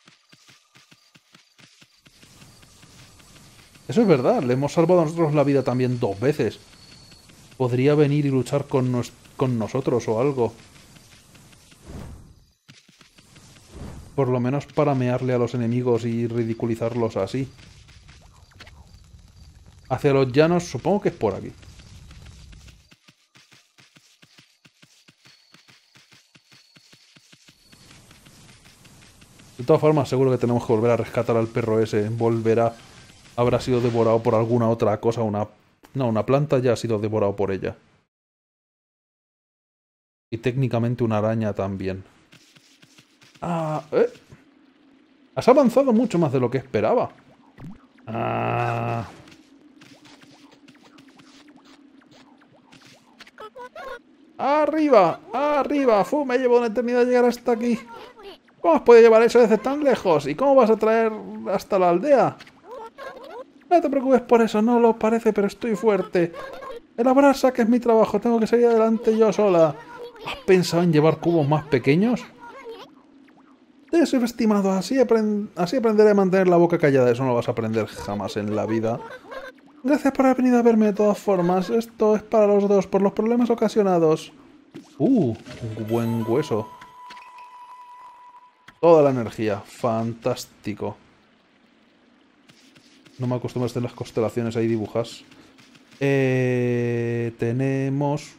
Eso es verdad. Le hemos salvado a nosotros la vida también dos veces. Podría venir y luchar con, nos con nosotros o algo. Por lo menos para mearle a los enemigos y ridiculizarlos así. Hacia los llanos, supongo que es por aquí. De todas formas, seguro que tenemos que volver a rescatar al perro ese. Volverá. Habrá sido devorado por alguna otra cosa. Una... No, una planta ya ha sido devorado por ella. Y técnicamente una araña también. Ah, ¿eh? Has avanzado mucho más de lo que esperaba. Ah. ¡Arriba! ¡Arriba! ¡Fu! Me llevo una eternidad llegar hasta aquí. ¿Cómo has podido llevar eso desde tan lejos? ¿Y cómo vas a traer hasta la aldea? No te preocupes por eso, no lo parece, pero estoy fuerte. Elaborar saques es mi trabajo, tengo que seguir adelante yo sola. ¿Has pensado en llevar cubos más pequeños? Te he subestimado, así, aprend así aprenderé a mantener la boca callada. Eso no lo vas a aprender jamás en la vida. Gracias por haber venido a verme de todas formas. Esto es para los dos, por los problemas ocasionados. Uh, un buen hueso. Toda la energía. Fantástico. No me acostumbro a estar en las constelaciones ahí dibujas. Eh, tenemos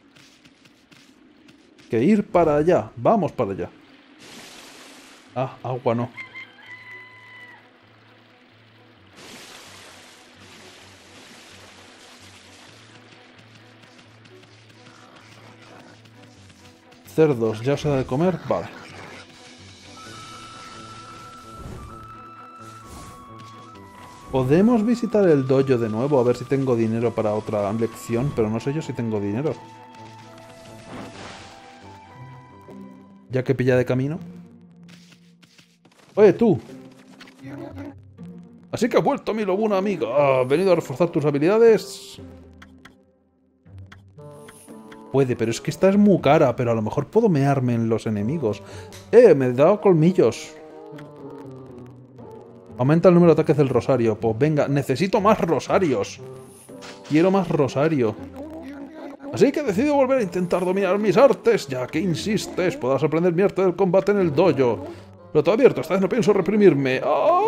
que ir para allá. Vamos para allá. Ah, agua no. Cerdos, ya os da de comer. Vale. Podemos visitar el dojo de nuevo, a ver si tengo dinero para otra lección, pero no sé yo si tengo dinero. Ya que pilla de camino. Oye, tú. Así que ha vuelto mi lobuna amiga. ¿Has venido a reforzar tus habilidades? Puede, pero es que esta es muy cara, pero a lo mejor puedo mearme en los enemigos. Eh, me he dado colmillos. Aumenta el número de ataques del rosario. Pues venga, necesito más rosarios. Quiero más rosario. Así que he decidido volver a intentar dominar mis artes. Ya que insistes, podrás aprender mi arte del combate en el dojo. Pero todo abierto, esta vez no pienso reprimirme.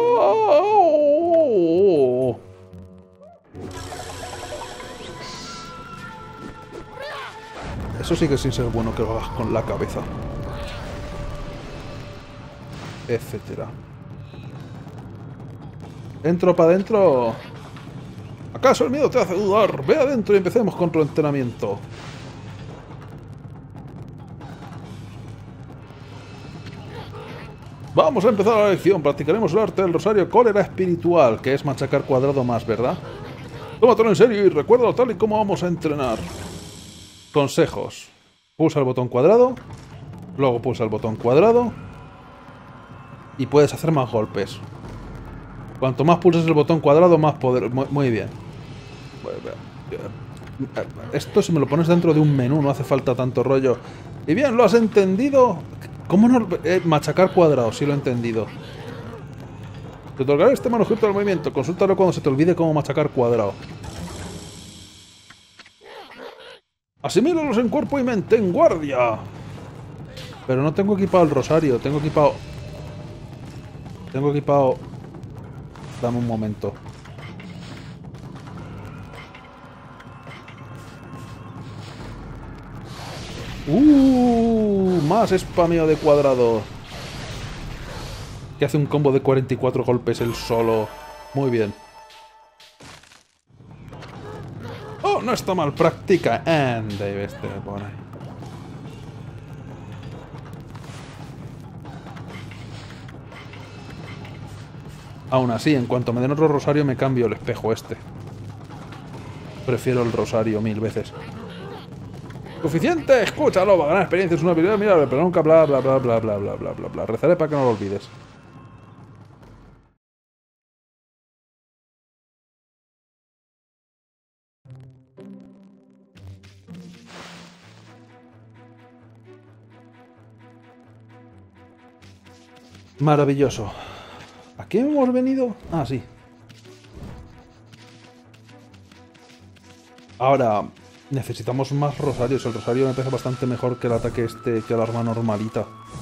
¡Oh! Eso sí que sin ser bueno que lo hagas con la cabeza. Etcétera. Entro para adentro. ¿Acaso el miedo te hace dudar? Ve adentro y empecemos con tu entrenamiento. Vamos a empezar la lección. Practicaremos el arte del rosario cólera espiritual, que es machacar cuadrado más, ¿verdad? Tómatelo en serio y recuérdalo tal y como vamos a entrenar. Consejos. Pulsa el botón cuadrado. Luego pulsa el botón cuadrado. Y puedes hacer más golpes. Cuanto más pulses el botón cuadrado, más poder... Muy, muy bien. Esto si me lo pones dentro de un menú, no hace falta tanto rollo. Y bien, ¿lo has entendido? ¿Cómo no...? Eh, machacar cuadrado, sí lo he entendido. Te otorgaré este manuscrito del movimiento. Consúltalo cuando se te olvide cómo machacar cuadrado. Asimílalos en cuerpo y mente, en guardia. Pero no tengo equipado el rosario, tengo equipado... Tengo equipado... Dame un momento. Uh, más spameo de cuadrado. Que hace un combo de cuarenta y cuatro golpes él solo. Muy bien. Oh, no está mal, practica. And este por ahí. Aún así, en cuanto me den otro rosario me cambio el espejo este. Prefiero el rosario mil veces. Suficiente, escúchalo, va a ganar experiencia, es una habilidad admirable, pero nunca bla bla bla bla bla bla bla bla bla. Rezaré para que no lo olvides. Maravilloso. ¿A qué hemos venido? Ah, sí. Ahora, necesitamos más rosarios. El rosario me pesa bastante mejor que el ataque este, que el arma normalita.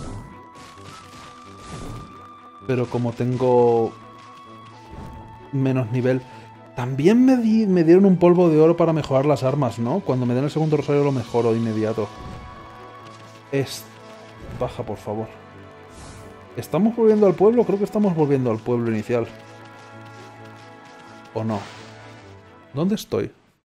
Pero como tengo menos nivel... También me, di, me dieron un polvo de oro para mejorar las armas, ¿no? Cuando me den el segundo rosario lo mejoro de inmediato. Es... Baja, por favor. ¿Estamos volviendo al pueblo? Creo que estamos volviendo al pueblo inicial. ¿O no? ¿Dónde estoy?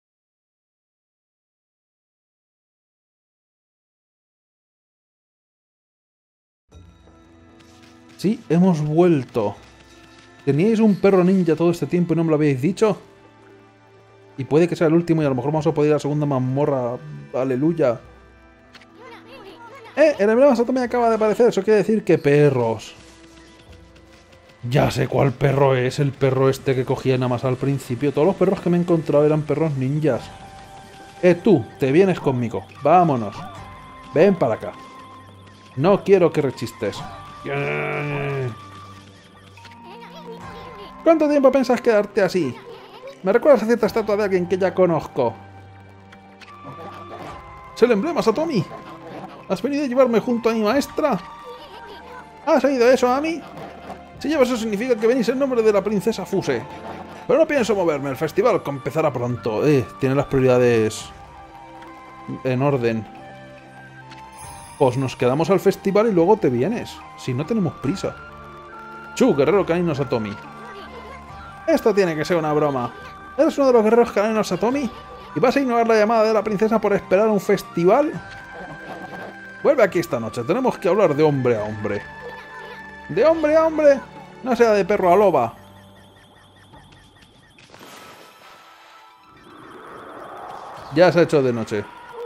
Sí, hemos vuelto. ¿Teníais un perro ninja todo este tiempo y no me lo habéis dicho? Y puede que sea el último y a lo mejor vamos a poder ir a la segunda mazmorra. Aleluya. ¡Eh! El emblema Satomi acaba de aparecer. Eso quiere decir que perros. Ya sé cuál perro es. El perro este que cogía nada más al principio. Todos los perros que me he encontrado eran perros ninjas. Eh, tú, te vienes conmigo. Vámonos. Ven para acá. No quiero que rechistes. ¿Cuánto tiempo piensas quedarte así? Me recuerdas a cierta estatua de alguien que ya conozco. ¡Es el emblema Satomi! ¿Has venido a llevarme junto a mi maestra? ¿Has oído eso, Ami? Si llevas eso significa que venís en nombre de la princesa Fuse. Pero no pienso moverme, el festival empezará pronto. Eh, tiene las prioridades en orden. Pues nos quedamos al festival y luego te vienes. Si no tenemos prisa. Chu, guerrero canino Satomi. Esto tiene que ser una broma. ¿Eres uno de los guerreros caninos Satomi? ¿Y vas a ignorar la llamada de la princesa por esperar un festival? Vuelve aquí esta noche, tenemos que hablar de hombre a hombre. ¿De hombre a hombre? No sea de perro a loba. Ya se ha hecho de noche.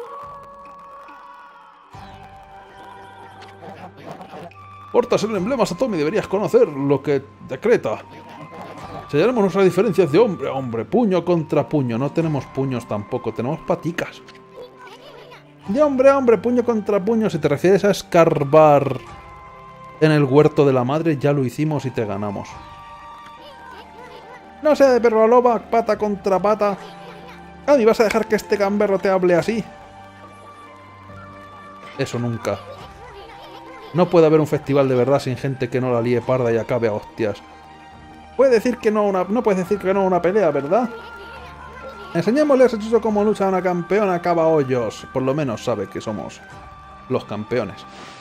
Portas el emblema Satomi, deberías conocer lo que decreta. Sellaremos nuestras diferencias de hombre a hombre, puño contra puño. No tenemos puños tampoco, tenemos paticas. De hombre a hombre, puño contra puño. Si te refieres a escarbar en el huerto de la madre, ya lo hicimos y te ganamos. No sea de perro a loba, pata contra pata. Ah, ¿y vas a dejar que este gamberro te hable así? Eso nunca. No puede haber un festival de verdad sin gente que no la líe parda y acabe a hostias. Puede decir que no una, no puedes decir que no a una pelea, ¿verdad? Enseñémosle a Setsuko cómo lucha una campeona cava hoyos. Por lo menos sabe que somos los campeones.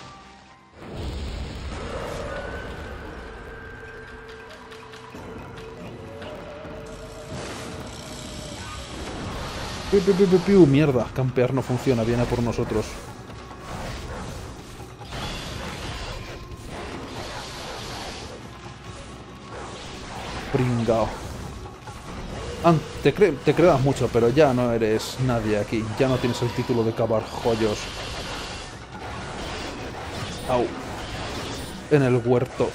Piu, piu, piu, piu, piu. Mierda, campear no funciona, viene a por nosotros. Pringao. Ah, te, cre te creas mucho, pero ya no eres nadie aquí. Ya no tienes el título de cavar joyos. Au. En el huerto.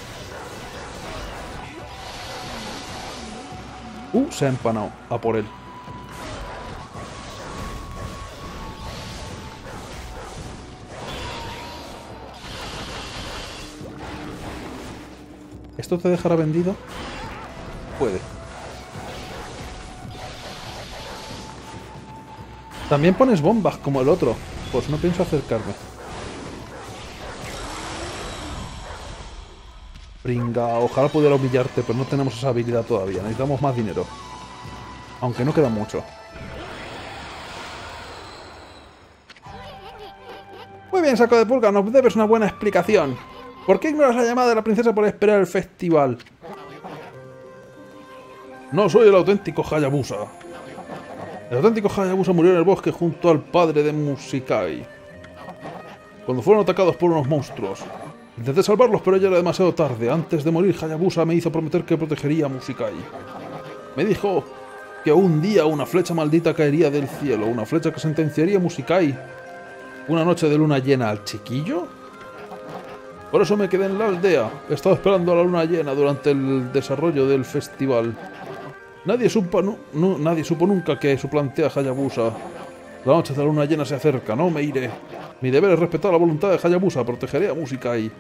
Uh, se ha empanado. A por él. ¿Esto te dejará vendido? Puede. También pones bombas como el otro. Pues no pienso acercarme. Pringa, ojalá pudiera humillarte, pero no tenemos esa habilidad todavía. Necesitamos más dinero. Aunque no queda mucho. Muy bien, saco de pulga, nos debes una buena explicación. ¿Por qué ignoras la llamada de la princesa por esperar el festival? No soy el auténtico Hayabusa. El auténtico Hayabusa murió en el bosque junto al padre de Musikai, cuando fueron atacados por unos monstruos. Intenté salvarlos, pero ya era demasiado tarde. Antes de morir, Hayabusa me hizo prometer que protegería a Musikai. Me dijo que un día una flecha maldita caería del cielo, una flecha que sentenciaría a Musikai. Una noche de luna llena al chiquillo. Por eso me quedé en la aldea. He estado esperando a la luna llena durante el desarrollo del festival. Nadie supo, no, no, nadie supo nunca que suplanté a Hayabusa. La noche de la luna llena se acerca, no me iré. Mi deber es respetar la voluntad de Hayabusa, protegeré a Musikai.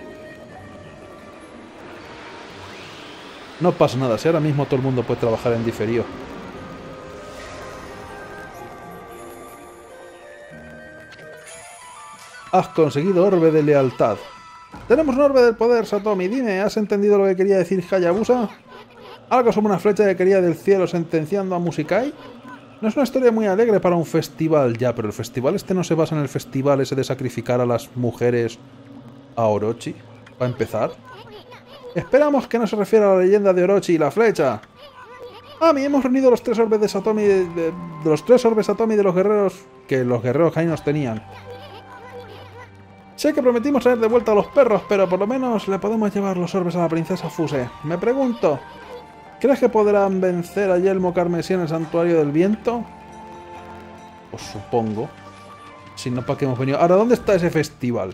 No pasa nada, si ahora mismo todo el mundo puede trabajar en diferido. Has conseguido orbe de lealtad. Tenemos un orbe del poder, Satomi. Dime, ¿has entendido lo que quería decir Hayabusa? Algo sobre una flecha que caería del cielo sentenciando a Musikai. No es una historia muy alegre para un festival, ya, pero el festival este no se basa en el festival ese de sacrificar a las mujeres a Orochi, para empezar. Esperamos que no se refiera a la leyenda de Orochi y la flecha. Ah, mí hemos reunido los tres orbes de Satomi de, de, de los tres orbes Satomi de los guerreros que los guerreros Jainos tenían. Sé que prometimos traer de vuelta a los perros, pero por lo menos le podemos llevar los orbes a la princesa Fuse. Me pregunto, ¿crees que podrán vencer a Yelmo Carmesí en el Santuario del Viento? Pues supongo. Si no, ¿para qué hemos venido? Ahora, ¿dónde está ese festival?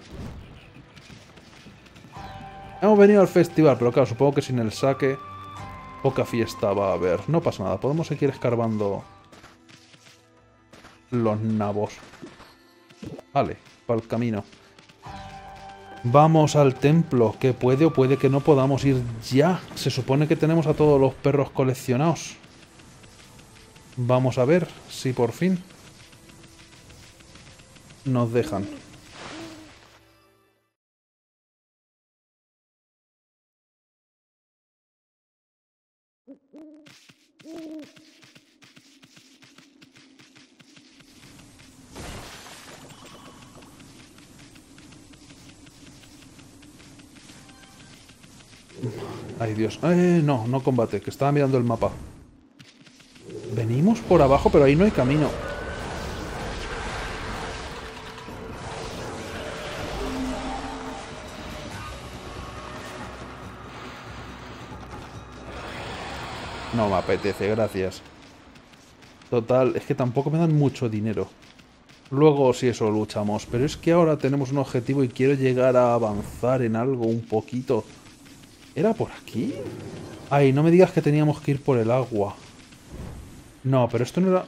Hemos venido al festival, pero claro, supongo que sin el saque poca fiesta va a haber. No pasa nada, podemos seguir escarbando los nabos. Vale, para el camino. Vamos al templo, que puede o puede que no podamos ir ya. Se supone que tenemos a todos los perros coleccionados. Vamos a ver si por fin nos dejan. Ay, Dios. Eh, no, no combate, que estaba mirando el mapa. Venimos por abajo, pero ahí no hay camino. No me apetece, gracias. Total, es que tampoco me dan mucho dinero. Luego si eso luchamos, pero es que ahora tenemos un objetivo y quiero llegar a avanzar en algo un poquito. ¿Era por aquí? Ay, no me digas que teníamos que ir por el agua. No, pero esto no era...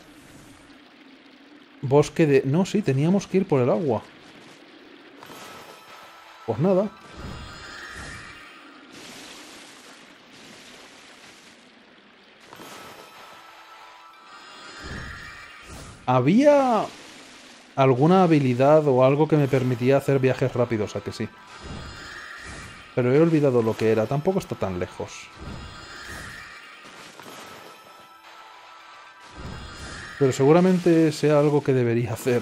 Bosque de... No, sí, teníamos que ir por el agua. Pues nada. Había alguna habilidad o algo que me permitía hacer viajes rápidos, ¿a que sí? Pero he olvidado lo que era. Tampoco está tan lejos. Pero seguramente sea algo que debería hacer.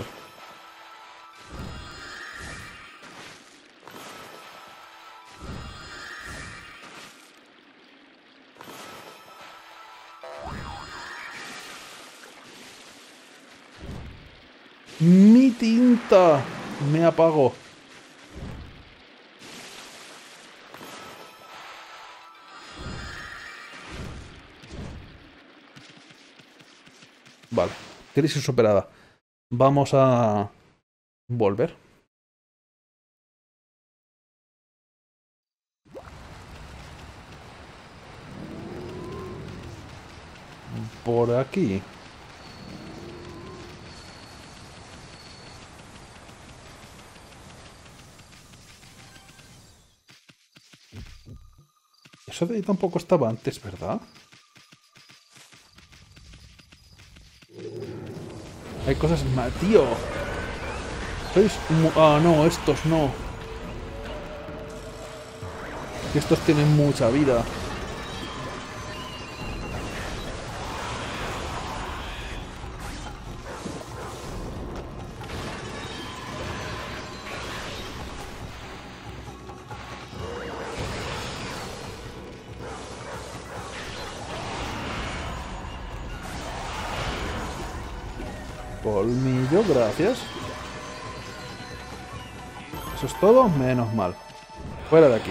¡Mi tinta! Me apagó. Vale, crisis superada. Vamos a volver. Por aquí. Eso de ahí tampoco estaba antes, ¿verdad? Hay cosas más... ¡Tío! Sois... Ah, no, estos no. Estos tienen mucha vida. Colmillo, gracias. Eso es todo, menos mal. Fuera de aquí.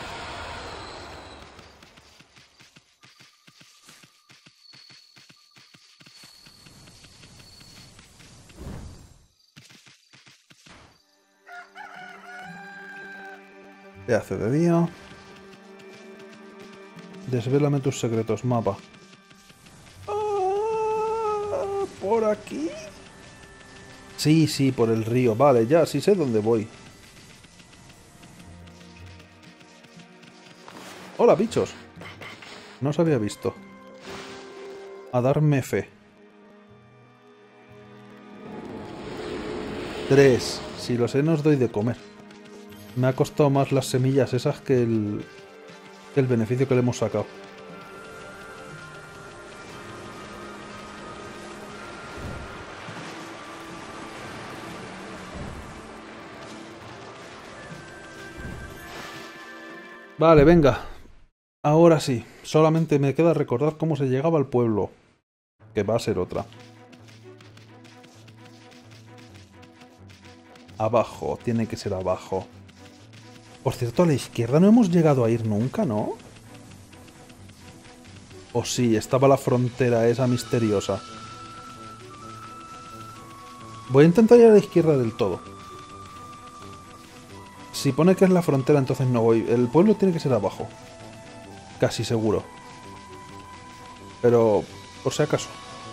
Se hace de día. Desvélame tus secretos, mapa. Ah, ¿por aquí? Sí, sí, por el río. Vale, ya, sí sé dónde voy. Hola, bichos. No os había visto. A darme fe. Tres. Si lo sé, no os doy de comer. Me ha costado más las semillas esas que el, que el beneficio que le hemos sacado. Vale, venga. Ahora sí. Solamente me queda recordar cómo se llegaba al pueblo. Que va a ser otra. Abajo. Tiene que ser abajo. Por cierto, a la izquierda no hemos llegado a ir nunca, ¿no? O sí, estaba la frontera esa misteriosa. Voy a intentar ir a la izquierda del todo. Si pone que es la frontera, entonces no voy. El pueblo tiene que ser abajo. Casi seguro. Pero, por si acaso.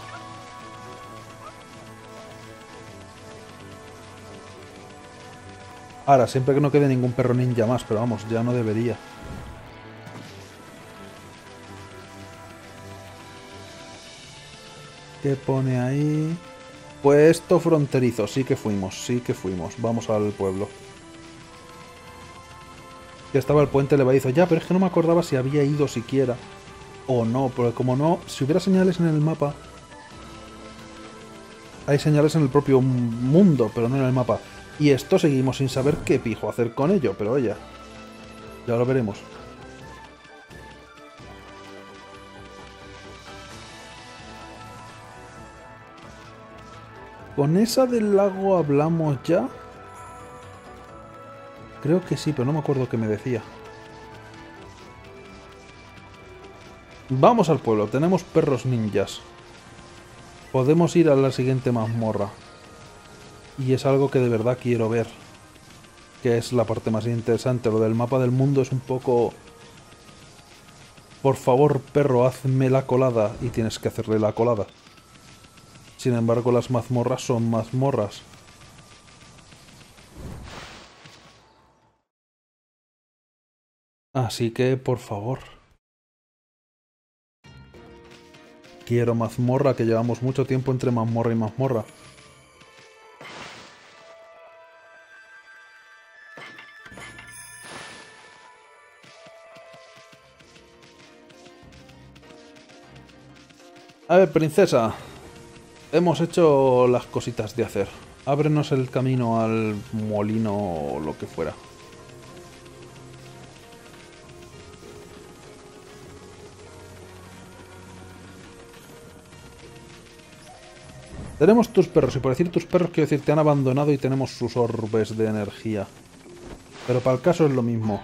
Ahora, siempre que no quede ningún perro ninja más, pero vamos, ya no debería. ¿Qué pone ahí? Puesto fronterizo, sí que fuimos, sí que fuimos. Vamos al pueblo. Ya estaba el puente levadizo. Ya, pero es que no me acordaba si había ido siquiera. O no, porque como no, si hubiera señales en el mapa... Hay señales en el propio mundo, pero no en el mapa. Y esto seguimos sin saber qué pijo hacer con ello, pero oye, ya lo veremos. ¿Con esa del lago hablamos ya? Creo que sí, pero no me acuerdo qué me decía. Vamos al pueblo, tenemos perros ninjas. Podemos ir a la siguiente mazmorra. Y es algo que de verdad quiero ver. Que es la parte más interesante. Lo del mapa del mundo es un poco... Por favor, perro, hazme la colada. Y tienes que hacerle la colada. Sin embargo, las mazmorras son mazmorras. Así que, por favor. Quiero mazmorra, que llevamos mucho tiempo entre mazmorra y mazmorra. A ver, princesa. Hemos hecho las cositas de hacer. Ábrenos el camino al molino o lo que fuera. Tenemos tus perros, y por decir tus perros quiero decir te han abandonado y tenemos sus orbes de energía. Pero para el caso es lo mismo.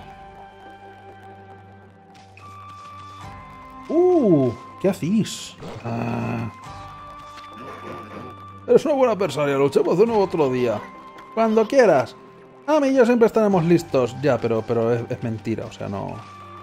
¡Uh! ¿Qué hacéis? Ah... Eres una buena adversaria, luchemos de nuevo otro día. Cuando quieras. A mí y yo siempre estaremos listos. Ya, pero, pero es, es mentira, o sea, no...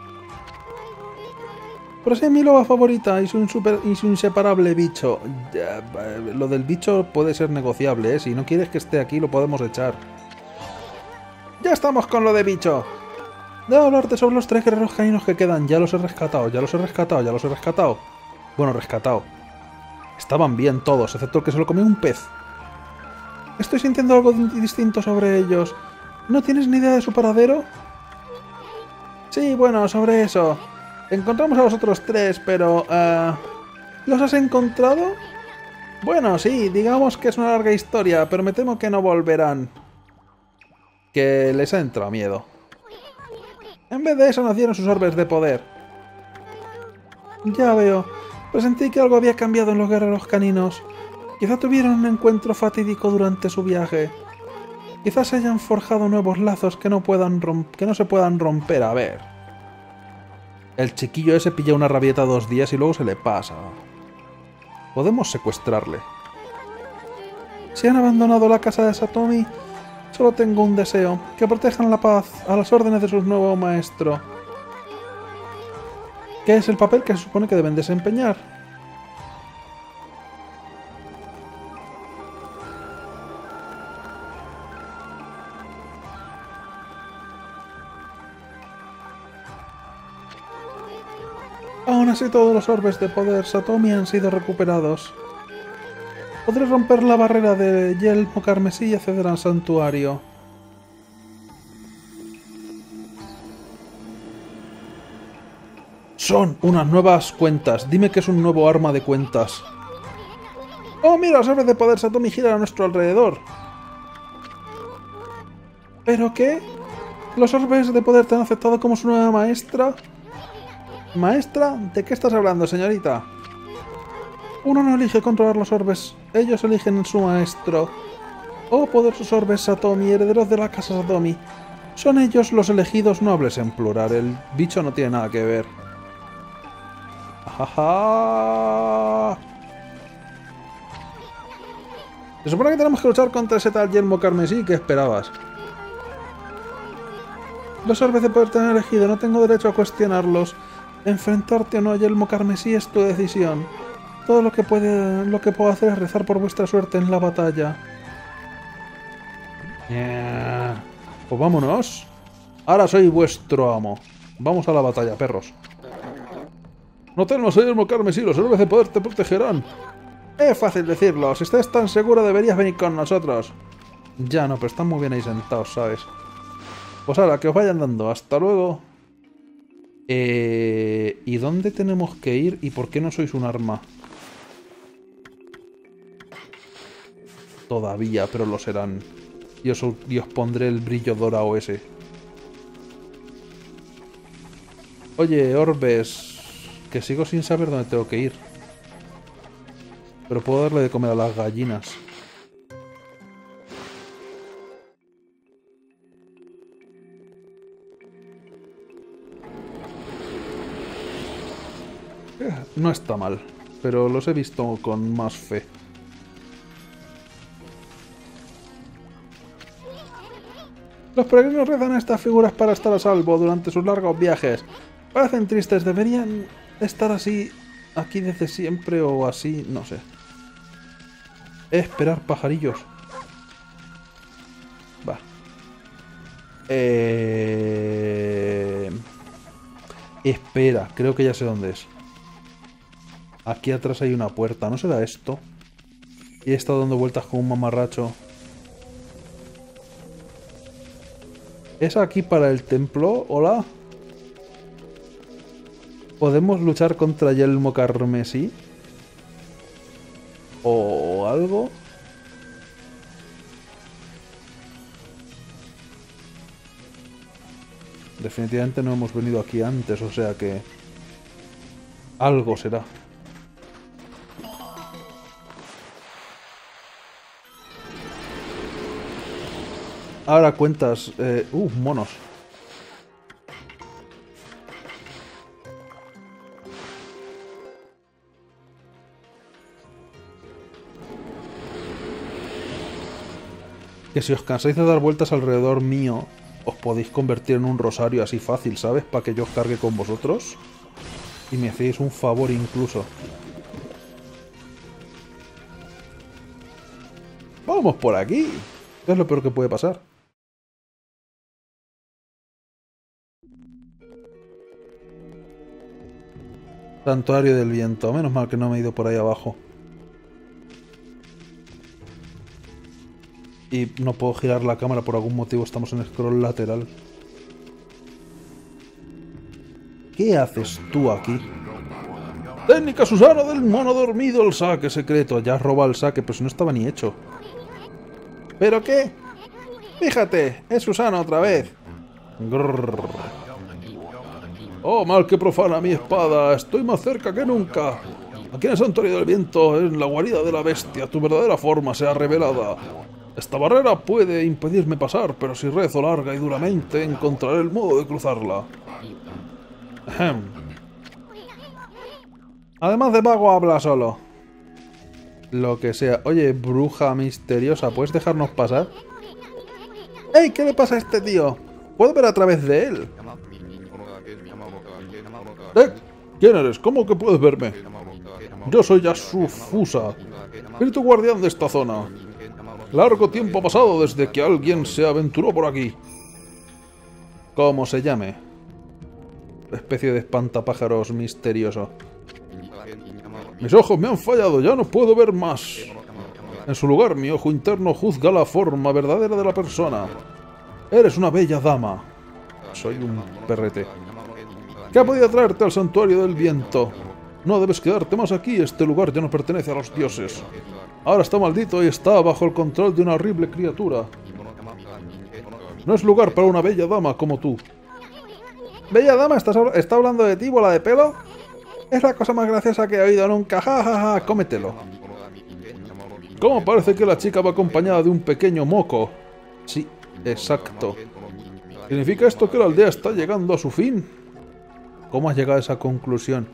Pero sí es mi loba favorita y su, insuper, y su inseparable bicho. Ya, lo del bicho puede ser negociable, ¿eh? Si no quieres que esté aquí, lo podemos echar. ¡Ya estamos con lo de bicho! Debo hablarte sobre los tres guerreros caninos que quedan. Ya los he rescatado, ya los he rescatado, ya los he rescatado. Bueno, rescatado. Estaban bien todos, excepto el que se lo comió un pez. Estoy sintiendo algo distinto sobre ellos. ¿No tienes ni idea de su paradero? Sí, bueno, sobre eso. Encontramos a los otros tres, pero... Uh, ¿los has encontrado? Bueno, sí, digamos que es una larga historia, pero me temo que no volverán. Que les ha entrado miedo. En vez de eso nacieron sus orbes de poder. Ya veo. Presentí que algo había cambiado en los guerreros caninos. Quizá tuvieron un encuentro fatídico durante su viaje. Quizás se hayan forjado nuevos lazos que no, puedan que no se puedan romper. A ver. El chiquillo ese pilla una rabieta dos días y luego se le pasa. Podemos secuestrarle. Si han abandonado la casa de Satomi, solo tengo un deseo. Que protejan la paz a las órdenes de su nuevo maestro. ¿Qué es el papel que se supone que deben desempeñar? Aún así todos los orbes de poder Satomi han sido recuperados. Podré romper la barrera de yelmo carmesí y acceder al santuario. Son unas nuevas cuentas. Dime que es un nuevo arma de cuentas. ¡Oh, mira! Los orbes de poder Satomi giran a nuestro alrededor. ¿Pero qué? ¿Los orbes de poder te han aceptado como su nueva maestra? ¿Maestra? ¿De qué estás hablando, señorita? Uno no elige controlar los orbes. Ellos eligen su maestro. Oh, poderosos orbes Satomi, herederos de la casa Satomi. Son ellos los elegidos, no hables en plural. El bicho no tiene nada que ver. ¡Ajaja! Se supone que tenemos que luchar contra ese tal yelmo carmesí. ¿Qué esperabas? Los orbes de poder te han elegido. No tengo derecho a cuestionarlos. Enfrentarte o no a yelmo carmesí es tu decisión. Todo lo que, puede, lo que puedo hacer es rezar por vuestra suerte en la batalla. Yeah. Pues vámonos. Ahora soy vuestro amo. Vamos a la batalla, perros. No tenemos a yelmo carmesí, los orbes de poder te protegerán. Es fácil decirlo. Si estás tan seguro deberías venir con nosotros. Ya no, pero están muy bien ahí sentados, ¿sabes? Pues ahora, que os vayan dando. Hasta luego. Eh, ¿Y dónde tenemos que ir? ¿Y por qué no sois un arma? Todavía, pero lo serán. Y os, y os pondré el brillo dorado ese. Oye, orbes, que sigo sin saber dónde tengo que ir. Pero puedo darle de comer a las gallinas. No está mal, pero los he visto con más fe. Los peregrinos rezan a estas figuras para estar a salvo durante sus largos viajes. Parecen tristes, deberían estar así aquí desde siempre o así, no sé. Esperar pajarillos. Va. Eh... Espera, creo que ya sé dónde es. Aquí atrás hay una puerta, ¿no será esto? Y he estado dando vueltas con un mamarracho. ¿Es aquí para el templo? ¿Hola? ¿Podemos luchar contra yelmo carmesí? ¿O algo? Definitivamente no hemos venido aquí antes, o sea que... algo será. Ahora cuentas... Eh, uh, monos. Que si os cansáis de dar vueltas alrededor mío, os podéis convertir en un rosario así fácil, ¿sabes? Para que yo os cargue con vosotros. Y me hacéis un favor incluso. Vamos por aquí. ¿Qué es lo peor que puede pasar? Santuario del viento. Menos mal que no me he ido por ahí abajo. Y no puedo girar la cámara por algún motivo. Estamos en scroll lateral. ¿Qué haces tú aquí? Técnica Susano del mono dormido. El saque secreto. Ya has robado el saque, pero si no estaba ni hecho. ¿Pero qué? Fíjate, es Susano otra vez. Grrr. Oh, mal que profana mi espada. Estoy más cerca que nunca. Aquí en el Santuario del Viento, en la guarida de la bestia, tu verdadera forma se ha revelado. Esta barrera puede impedirme pasar, pero si rezo larga y duramente encontraré el modo de cruzarla. Ahem. Además de vago, habla solo. Lo que sea. Oye, bruja misteriosa, ¿puedes dejarnos pasar? ¡Ey! ¿Qué le pasa a este tío? ¿Puedo ver a través de él? ¿Eh? ¿Quién eres? ¿Cómo que puedes verme? Yo soy Yasufusa, espíritu guardián de esta zona. Largo tiempo ha pasado desde que alguien se aventuró por aquí. ¿Cómo se llame? Especie de espantapájaros misterioso. Mis ojos me han fallado, ya no puedo ver más. En su lugar, mi ojo interno juzga la forma verdadera de la persona. Eres una bella dama. Soy un perrete. ¿Qué ha podido traerte al santuario del viento? No debes quedarte más aquí, este lugar ya no pertenece a los dioses. Ahora está maldito y está bajo el control de una horrible criatura. No es lugar para una bella dama como tú. ¿Bella dama? ¿Estás, ¿Está hablando de ti, bola de pelo? Es la cosa más graciosa que he oído nunca. Ja, ja, ja, cómetelo. ¿Cómo parece que la chica va acompañada de un pequeño moco? Sí, exacto. ¿Significa esto que la aldea está llegando a su fin? ¿Cómo has llegado a esa conclusión?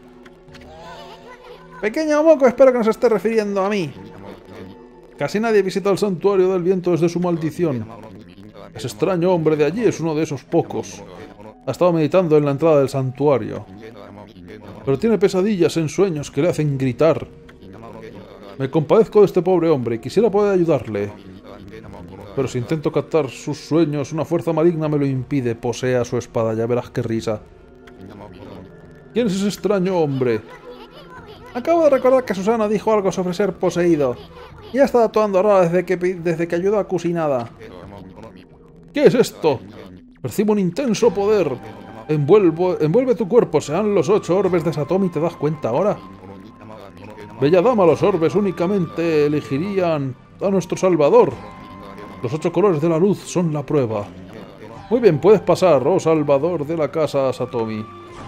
Pequeño moco, espero que no se esté refiriendo a mí. Casi nadie visita el santuario del viento desde su maldición. Ese extraño hombre de allí es uno de esos pocos. Ha estado meditando en la entrada del santuario. Pero tiene pesadillas en sueños que le hacen gritar. Me compadezco de este pobre hombre y quisiera poder ayudarle. Pero si intento captar sus sueños, una fuerza maligna me lo impide. Posea su espada, ya verás qué risa. ¿Quién es ese extraño hombre? Acabo de recordar que Susana dijo algo sobre ser poseído. Y ha estado actuando ahora desde que, desde que ayudó a Kusinada. ¿Qué es esto? Percibo un intenso poder. Envuelvo, envuelve tu cuerpo, sean los ocho orbes de Satomi, ¿te das cuenta ahora? Bella dama, los orbes únicamente elegirían a nuestro salvador. Los ocho colores de la luz son la prueba. Muy bien, puedes pasar, oh salvador de la casa Satomi.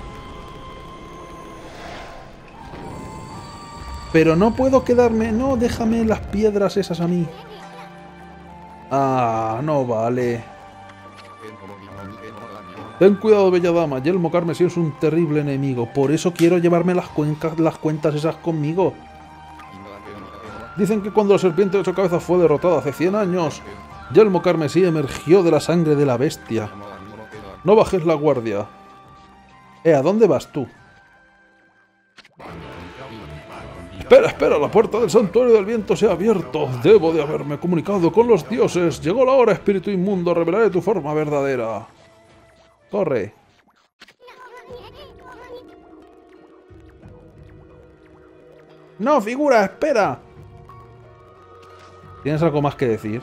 Pero no puedo quedarme... No, déjame las piedras esas a mí. Ah, no vale. Ten cuidado, bella dama. Yelmo Carmesí es un terrible enemigo. Por eso quiero llevarme las, cuencas, las cuentas esas conmigo. Dicen que cuando la serpiente de ocho cabezas fue derrotada hace cien años, Yelmo Carmesí emergió de la sangre de la bestia. No bajes la guardia. Eh, ¿a dónde vas tú? Espera, espera, la puerta del santuario del viento se ha abierto. Debo de haberme comunicado con los dioses. Llegó la hora, espíritu inmundo, revelaré tu forma verdadera. Corre. No, figura, espera. ¿Tienes algo más que decir?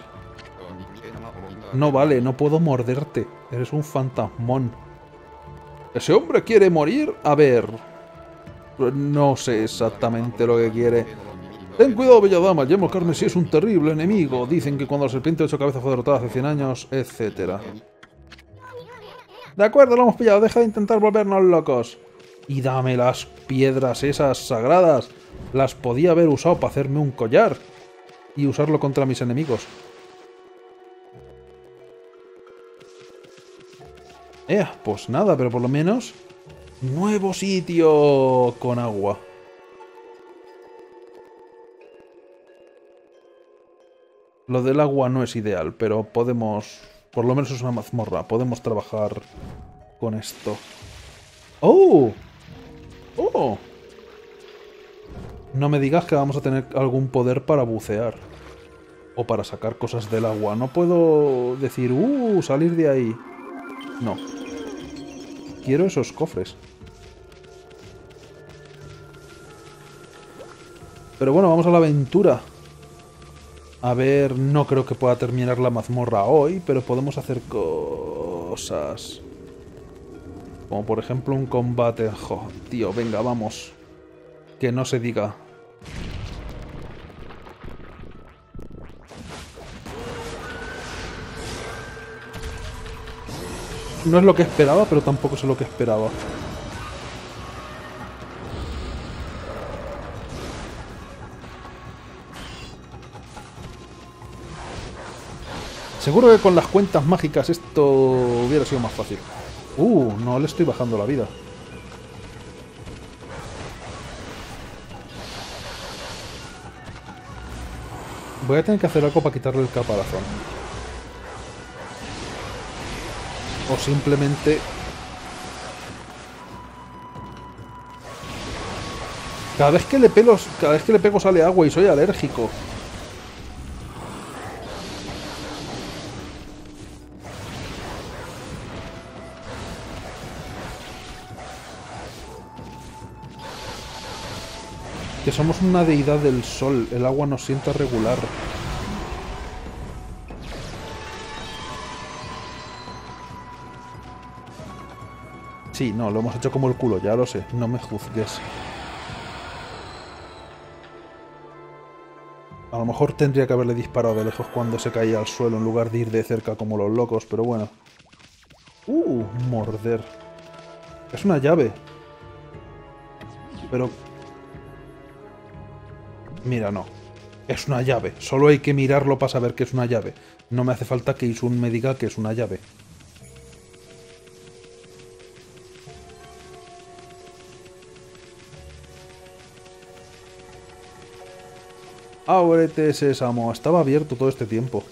No vale, no puedo morderte. Eres un fantasmón. ¿Ese hombre quiere morir? A ver... No sé exactamente lo que quiere. Ten cuidado, bella dama. Yelmo Carmesí es un terrible enemigo. Dicen que cuando la serpiente de ocho cabezas fue derrotada hace cien años, etcétera. De acuerdo, lo hemos pillado. Deja de intentar volvernos locos. Y dame las piedras esas sagradas. Las podía haber usado para hacerme un collar. Y usarlo contra mis enemigos. Eh, pues nada, pero por lo menos... Nuevo sitio con agua. Lo del agua no es ideal, pero podemos... Por lo menos es una mazmorra. Podemos trabajar con esto. ¡Oh! ¡Oh! No me digas que vamos a tener algún poder para bucear. O para sacar cosas del agua. No puedo decir, ¡uh! Salir de ahí. No. Quiero esos cofres. Pero bueno, vamos a la aventura. A ver, no creo que pueda terminar la mazmorra hoy, pero podemos hacer cosas. Como por ejemplo un combate. Jo, tío, venga, vamos. Que no se diga. No es lo que esperaba, pero tampoco es lo que esperaba. Seguro que con las cuentas mágicas esto hubiera sido más fácil. Uh, no le estoy bajando la vida. Voy a tener que hacer algo para quitarle el caparazón. O simplemente... Cada vez que le pelo, cada vez que le pego sale agua y soy alérgico. Que somos una deidad del sol, el agua nos sienta regular. Sí, no, lo hemos hecho como el culo, ya lo sé, no me juzgues. A lo mejor tendría que haberle disparado de lejos cuando se caía al suelo en lugar de ir de cerca como los locos, pero bueno. Uh, morder. Es una llave. Pero... Mira, no. Es una llave. Solo hay que mirarlo para saber que es una llave. No me hace falta que Isun me diga que es una llave. Ábrete, sésamo. Estaba abierto todo este tiempo.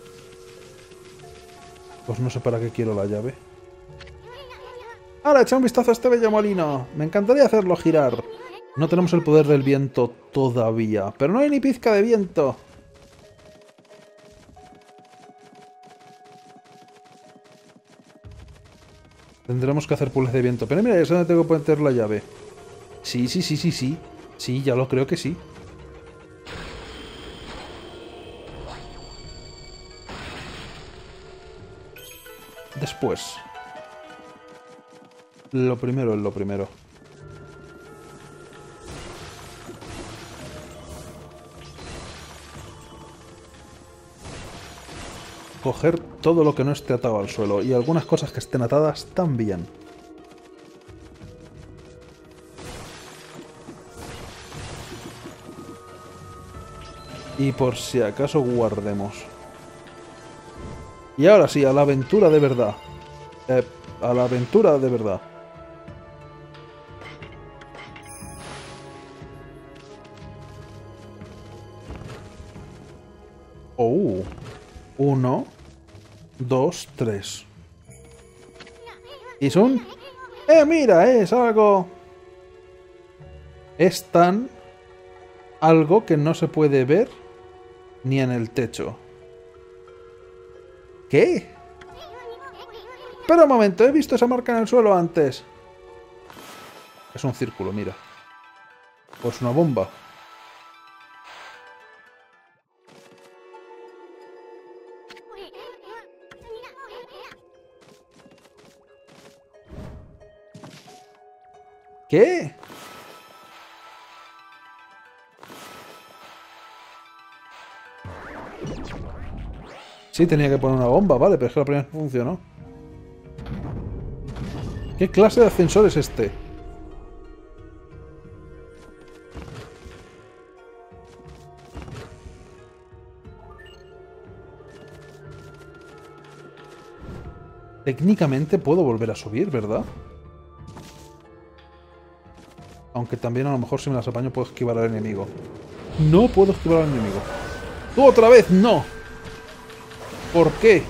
Pues no sé para qué quiero la llave. ¡Ahora, echa un vistazo a este bello molino! Me encantaría hacerlo girar. No tenemos el poder del viento todavía, pero no hay ni pizca de viento. Tendremos que hacer puzzles de viento. Pero mira, ya sé dónde tengo que meter la llave. Sí, sí, sí, sí, sí. Sí, ya lo creo que sí. Después. Lo primero es lo primero. Coger todo lo que no esté atado al suelo y algunas cosas que estén atadas también. Y por si acaso guardemos. Y ahora sí, a la aventura de verdad. Eh, a la aventura de verdad. Oh. Uno. Dos, tres. ¿Y son? ¡Eh, mira! Es algo... Es tan... Algo que no se puede ver ni en el techo. ¿Qué? Espera un momento, he visto esa marca en el suelo antes. Es un círculo, mira. Pues una bomba. ¿Qué? Sí, tenía que poner una bomba, vale, pero es que la primera no funcionó. ¿Qué clase de ascensor es este? Técnicamente puedo volver a subir, ¿verdad? Aunque también a lo mejor si me las apaño puedo esquivar al enemigo. No puedo esquivar al enemigo. ¡Tú otra vez! ¡No! ¿Por qué?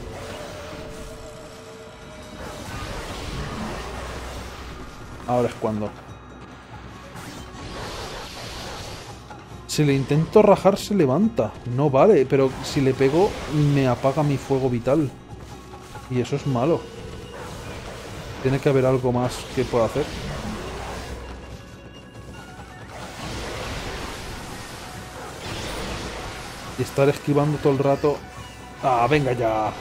Ahora es cuando. Si le intento rajar se levanta. No vale, pero si le pego me apaga mi fuego vital. Y eso es malo. Tiene que haber algo más que pueda hacer. Y estar esquivando todo el rato... ¡Ah, venga ya!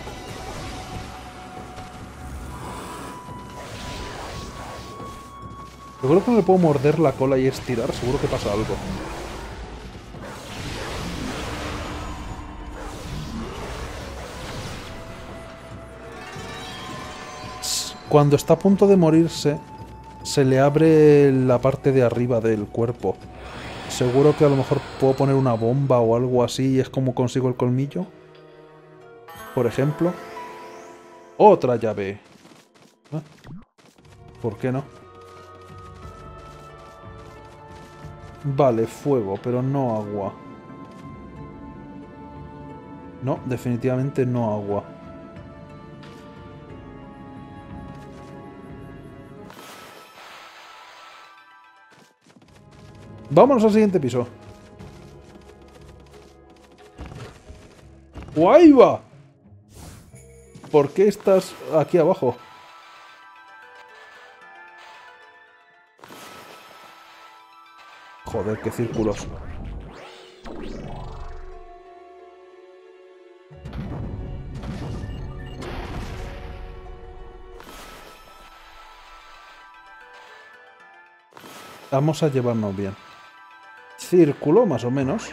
Seguro que no le puedo morder la cola y estirar. Seguro que pasa algo. Cuando está a punto de morirse, se le abre la parte de arriba del cuerpo. Seguro que a lo mejor puedo poner una bomba o algo así y es como consigo el colmillo. por ejemplo. Otra llave. ¿Ah? ¿Por qué no? Vale, fuego, pero no agua. No, definitivamente no agua. Vámonos al siguiente piso. ¡Ahí va! ¿Por qué estás aquí abajo? Joder, qué círculos. Vamos a llevarnos bien. Círculo, más o menos.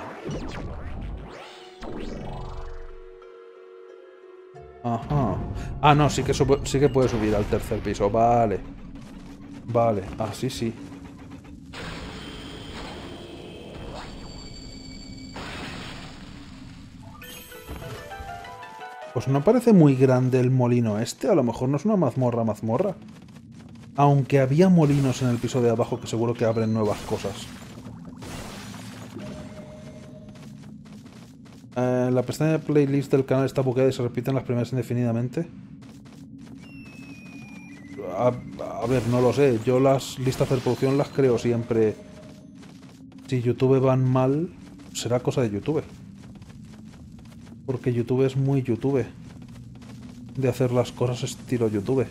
Ajá. Ah, no, sí que, sí que puede subir al tercer piso. Vale. Vale. Ah, sí, sí. Pues no parece muy grande el molino este. A lo mejor no es una mazmorra, mazmorra. Aunque había molinos en el piso de abajo que seguro que abren nuevas cosas. Eh, la pestaña de playlist del canal está bugueada y se repiten las primeras indefinidamente. A, a ver, no lo sé. Yo las listas de reproducción las creo siempre. Si YouTube van mal, será cosa de YouTube. Porque YouTube es muy YouTube. De hacer las cosas estilo YouTube.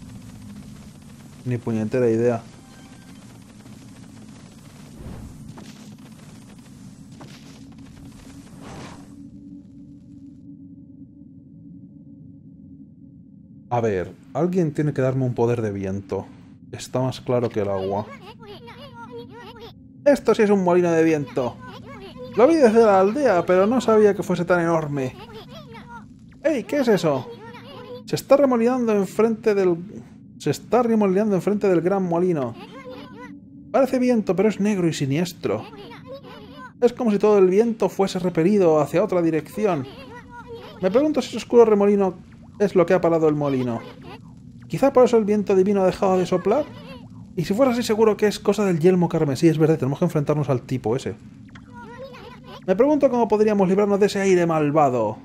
Ni puñetera idea. A ver, alguien tiene que darme un poder de viento. Está más claro que el agua. Esto sí es un molino de viento. Lo vi desde la aldea, pero no sabía que fuese tan enorme. ¡Ey! ¿Qué es eso? Se está remolinando enfrente del... Se está remolinando enfrente del gran molino. Parece viento, pero es negro y siniestro. Es como si todo el viento fuese repelido hacia otra dirección. Me pregunto si ese oscuro remolino es lo que ha parado el molino. Quizá por eso el viento divino ha dejado de soplar. Y si fuera así, seguro que es cosa del yelmo carmesí. Es verdad, tenemos que enfrentarnos al tipo ese. Me pregunto cómo podríamos librarnos de ese aire malvado.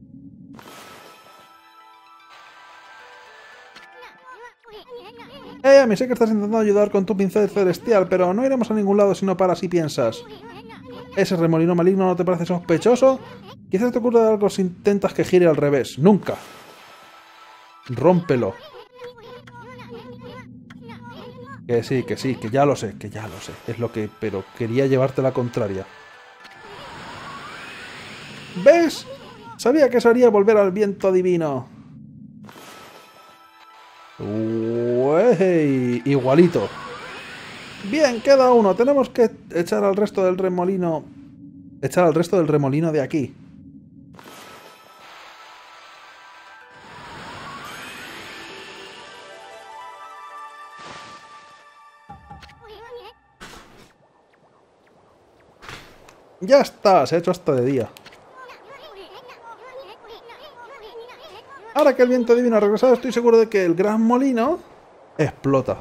Eh, me sé que estás intentando ayudar con tu pincel celestial, pero no iremos a ningún lado si no paras y piensas. ¿Ese remolino maligno no te parece sospechoso? Quizás te ocurra algo si intentas que gire al revés. ¡Nunca! Rómpelo. Que sí, que sí, que ya lo sé, que ya lo sé. Es lo que... Pero quería llevarte la contraria. ¿Ves? Sabía que eso haría volver al viento divino. Uey, igualito. Bien, queda uno. Tenemos que echar al resto del remolino... Echar al resto del remolino de aquí. Ya está, se ha hecho hasta de día. Ahora que el viento divino ha regresado, estoy seguro de que el gran molino explota.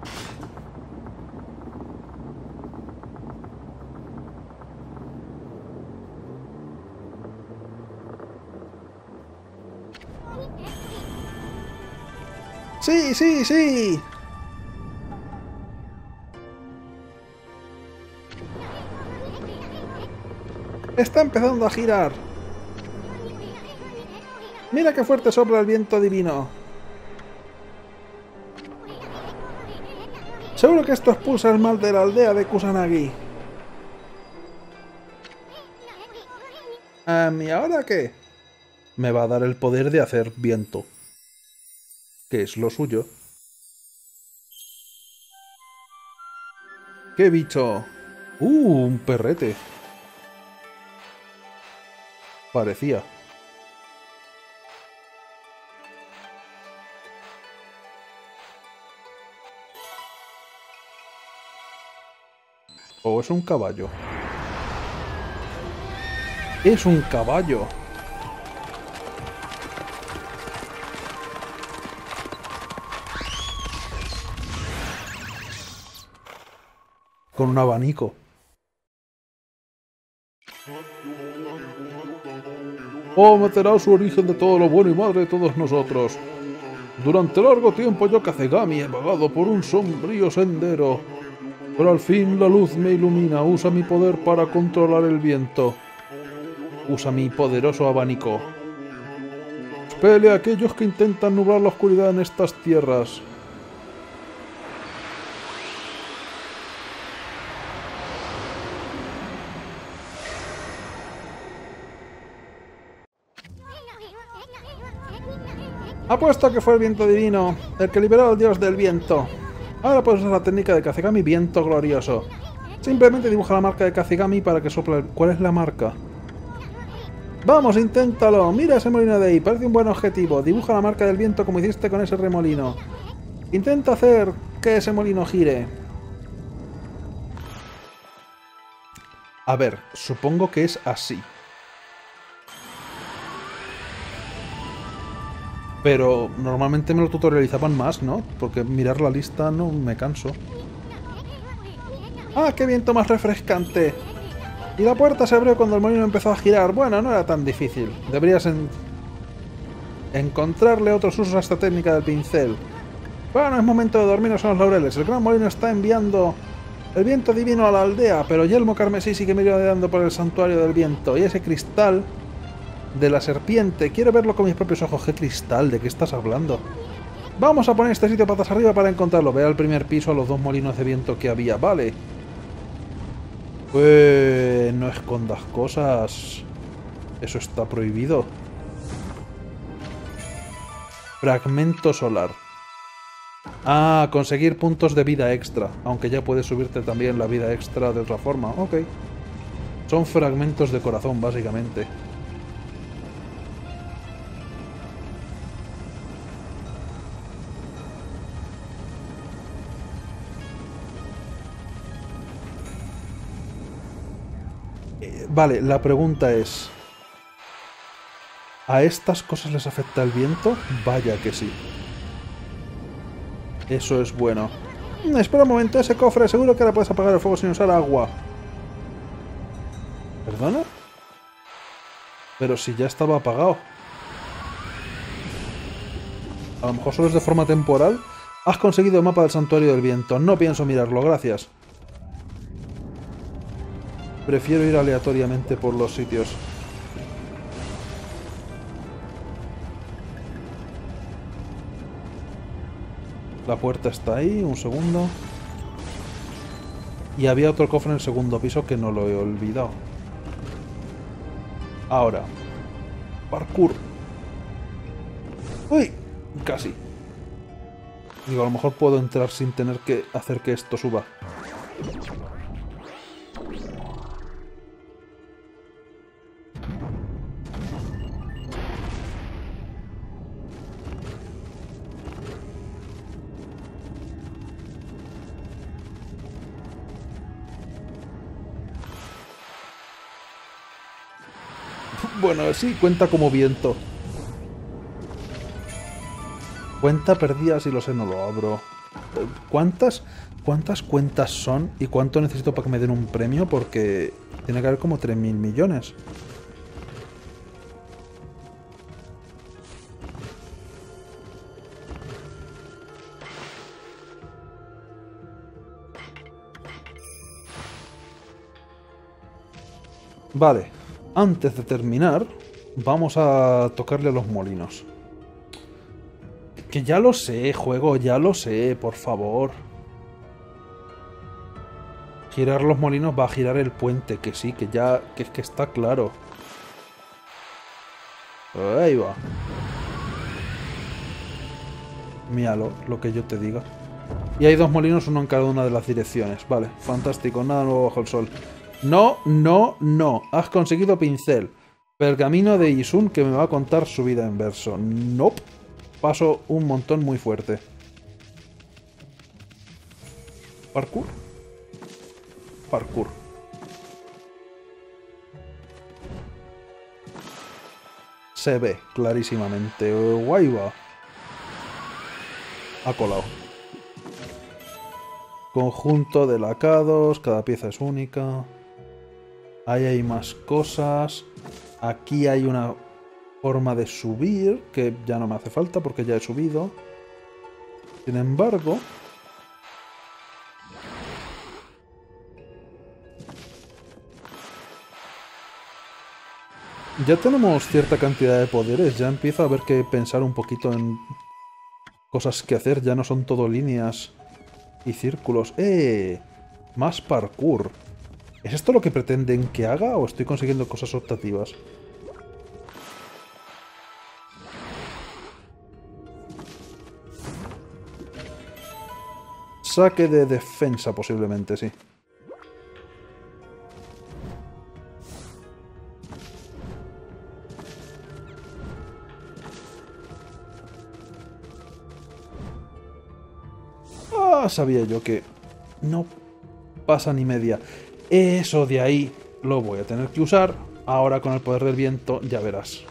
¡Sí, sí, sí! Está empezando a girar. Mira qué fuerte sopla el viento divino. Seguro que esto expulsa el mal de la aldea de Kusanagi. Um, ¿Y ahora qué? Me va a dar el poder de hacer viento. Que es lo suyo. ¡Qué bicho! ¡Uh! Un perrete. Parecía. ¿O es un caballo? ¡Es un caballo! Con un abanico. Oh, meterá su origen de todo lo bueno y madre de todos nosotros. Durante largo tiempo yo, Kazegami, he vagado por un sombrío sendero. Pero al fin la luz me ilumina. Usa mi poder para controlar el viento. Usa mi poderoso abanico. Expele a aquellos que intentan nublar la oscuridad en estas tierras. Apuesto a que fue el viento divino, el que liberó al dios del viento. Ahora puedes usar la técnica de Kazegami Viento Glorioso. Simplemente dibuja la marca de Kazegami para que sople el... ¿Cuál es la marca? ¡Vamos, inténtalo! Mira ese molino de ahí, parece un buen objetivo. Dibuja la marca del viento como hiciste con ese remolino. Intenta hacer que ese molino gire. A ver, supongo que es así. Pero normalmente me lo tutorializaban más, ¿no? Porque mirar la lista no me canso. ¡Ah, qué viento más refrescante! Y la puerta se abrió cuando el molino empezó a girar. Bueno, no era tan difícil. Deberías en... encontrarle otros usos a esta técnica del pincel. Bueno, es momento de dormirnos en los laureles. El gran molino está enviando el viento divino a la aldea, pero Yelmo Carmesí sigue merodeando por el santuario del viento. Y ese cristal de la serpiente, quiero verlo con mis propios ojos. ¿Qué cristal? ¿De qué estás hablando? Vamos a poner este sitio patas arriba para encontrarlo. Ve al primer piso a los dos molinos de viento que había. Vale. Pues no escondas cosas. Eso está prohibido. Fragmento solar. Ah, conseguir puntos de vida extra. Aunque ya puedes subirte también la vida extra de otra forma. Ok. Son fragmentos de corazón, básicamente. Vale, la pregunta es... ¿a estas cosas les afecta el viento? Vaya que sí. Eso es bueno. Espera un momento, ese cofre, seguro que ahora puedes apagar el fuego sin usar agua. ¿Perdona? Pero si ya estaba apagado. A lo mejor solo es de forma temporal. Has conseguido el mapa del santuario del viento. No pienso mirarlo, gracias. Prefiero ir aleatoriamente por los sitios. La puerta está ahí, un segundo. Y había otro cofre en el segundo piso que no lo he olvidado. Ahora. Parkour. ¡Uy! Casi. Digo, a lo mejor puedo entrar sin tener que hacer que esto suba. Bueno, sí, cuenta como viento. Cuenta perdida, si lo sé, no lo abro. ¿Cuántas, cuántas cuentas son y cuánto necesito para que me den un premio? Porque tiene que haber como tres mil millones. Vale. Antes de terminar, vamos a tocarle a los molinos. Que ya lo sé, juego, ya lo sé, por favor. Girar los molinos va a girar el puente, que sí, que ya, que es que está claro. Ahí va. Míralo, lo que yo te diga. Y hay dos molinos, uno en cada una de las direcciones. Vale, fantástico, nada nuevo bajo el sol. No, no, no. Has conseguido pincel. Pergamino de Isun que me va a contar su vida en verso. Nope. Paso un montón muy fuerte. Parkour. Parkour. Se ve clarísimamente. Guay va. Ha colado. Conjunto de lacados, cada pieza es única. Ahí hay más cosas. Aquí hay una forma de subir, que ya no me hace falta porque ya he subido. Sin embargo... ya tenemos cierta cantidad de poderes, ya empiezo a haber que pensar un poquito en cosas que hacer, ya no son todo líneas y círculos. ¡Eh! Más parkour. ¿Es esto lo que pretenden que haga o estoy consiguiendo cosas optativas? Saque de defensa posiblemente, sí. Ah, sabía yo que no pasa ni media. Eso de ahí lo voy a tener que usar. Ahora con el poder del viento ya verás.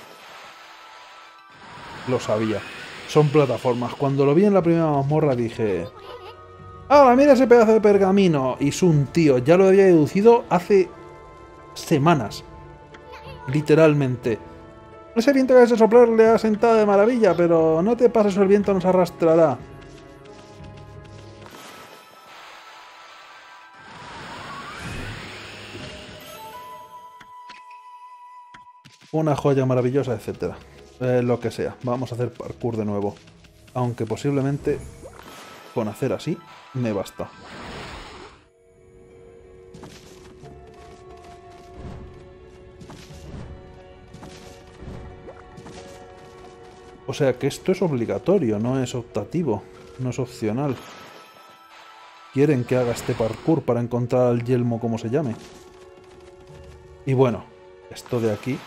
Lo sabía. Son plataformas. Cuando lo vi en la primera mazmorra dije... ¡ah, mira ese pedazo de pergamino! Y es un tío. Ya lo había deducido hace semanas. Literalmente. Ese viento que vas a soplar le ha sentado de maravilla, pero no te pases o el viento nos arrastrará. Una joya maravillosa, etcétera. Eh, lo que sea. Vamos a hacer parkour de nuevo. Aunque posiblemente con hacer así me basta. O sea que esto es obligatorio, no es optativo, no es opcional. Quieren que haga este parkour para encontrar al yelmo como se llame. Y bueno, esto de aquí...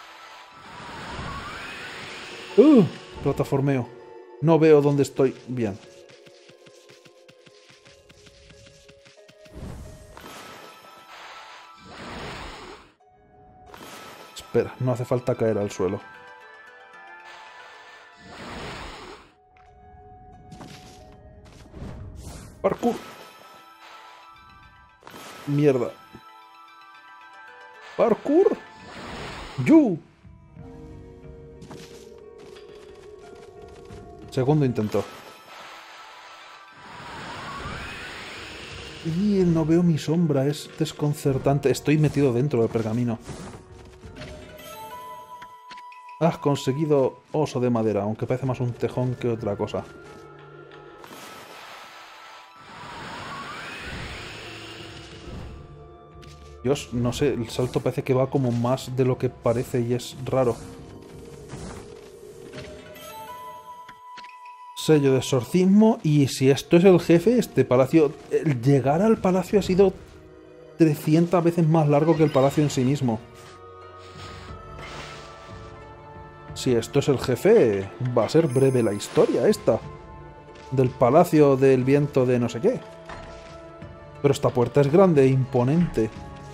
¡Uh! Plataformeo. No veo dónde estoy bien. Espera, no hace falta caer al suelo. ¡Parkour! ¡Mierda! ¡Parkour! ¡Yu! Segundo intento. Y no veo mi sombra, es desconcertante. Estoy metido dentro del pergamino. Has conseguido oso de madera, aunque parece más un tejón que otra cosa. Dios, no sé, el salto parece que va como más de lo que parece y es raro. Sello de exorcismo, y si esto es el jefe, este palacio... el llegar al palacio ha sido trescientas veces más largo que el palacio en sí mismo. Si esto es el jefe, va a ser breve la historia esta. Del palacio del viento de no sé qué. Pero esta puerta es grande e imponente.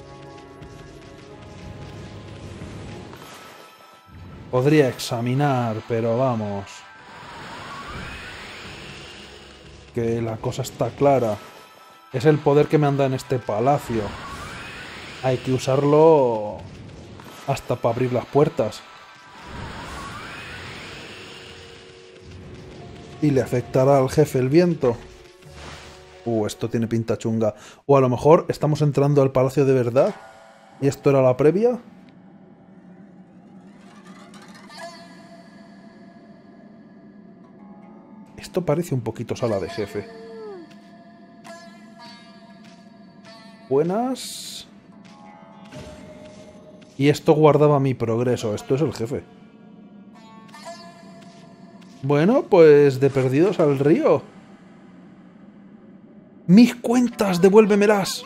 Podría examinar, pero vamos... que la cosa está clara. Es el poder que me anda en este palacio. Hay que usarlo hasta para abrir las puertas. Y le afectará al jefe el viento. Uh, esto tiene pinta chunga. O a lo mejor estamos entrando al palacio de verdad. ¿Y esto era la previa? Esto parece un poquito sala de jefe. Buenas. Y esto guardaba mi progreso. Esto es el jefe. Bueno, pues de perdidos al río. ¡Mis cuentas! ¡Devuélvemelas!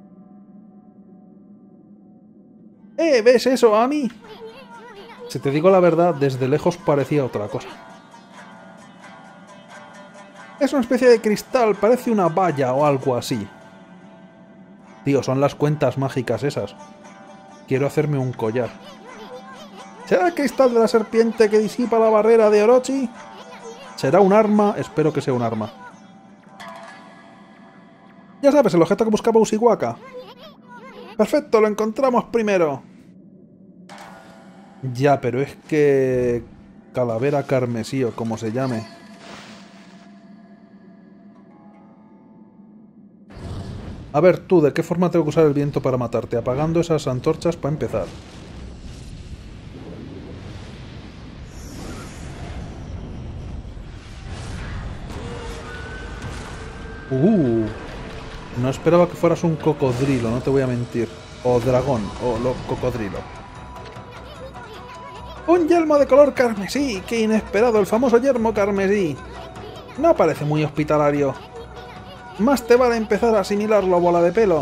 ¡Eh! ¿Ves eso, Ami? Si te digo la verdad, desde lejos parecía otra cosa. Es una especie de cristal, parece una valla o algo así. Tío, son las cuentas mágicas esas. Quiero hacerme un collar. ¿Será el cristal de la serpiente que disipa la barrera de Orochi? ¿Será un arma? Espero que sea un arma. Ya sabes, el objeto que buscaba Ushiwaka. Perfecto, lo encontramos primero. Ya, pero es que... Calavera carmesí o como se llame. A ver, tú, ¿de qué forma tengo que usar el viento para matarte? Apagando esas antorchas para empezar. Uh, no esperaba que fueras un cocodrilo, no te voy a mentir. O dragón, o lo cocodrilo. ¡Un yelmo de color carmesí! ¡Qué inesperado! El famoso yelmo carmesí. No parece muy hospitalario. Más te vale empezar a asimilarlo, bola de pelo.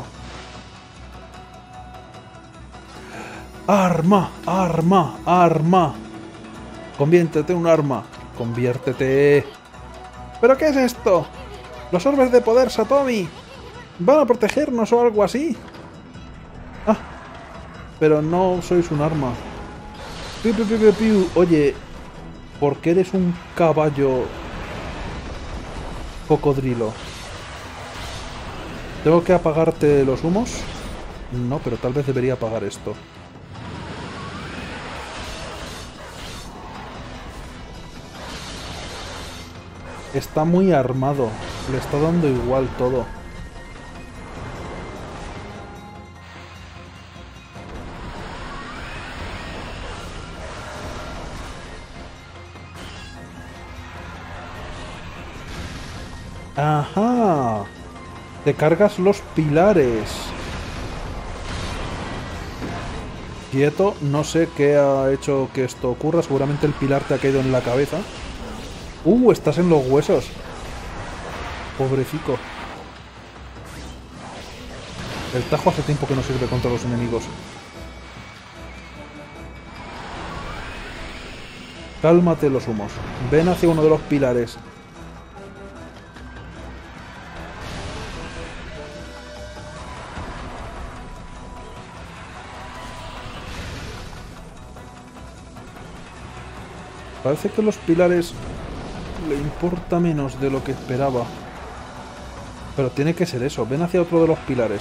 ¡Arma! ¡Arma! ¡Arma! Conviértete en un arma. Conviértete. ¿Pero qué es esto? ¿Los orbes de poder Satomi van a protegernos o algo así? Ah, pero no sois un arma. Piu, piu, piu, piu, piu. Oye, ¿por qué eres un caballo cocodrilo? ¿Tengo que apagarte los humos? No, pero tal vez debería apagar esto. Está muy armado. Le está dando igual todo. ¡Ajá! Te cargas los pilares. Quieto, no sé qué ha hecho que esto ocurra. Seguramente el pilar te ha caído en la cabeza. ¡Uh! Estás en los huesos. Pobrecico. El tajo hace tiempo que no sirve contra los enemigos. Cálmate los humos. Ven hacia uno de los pilares. Parece que los pilares le importa menos de lo que esperaba. Pero tiene que ser eso. Ven hacia otro de los pilares.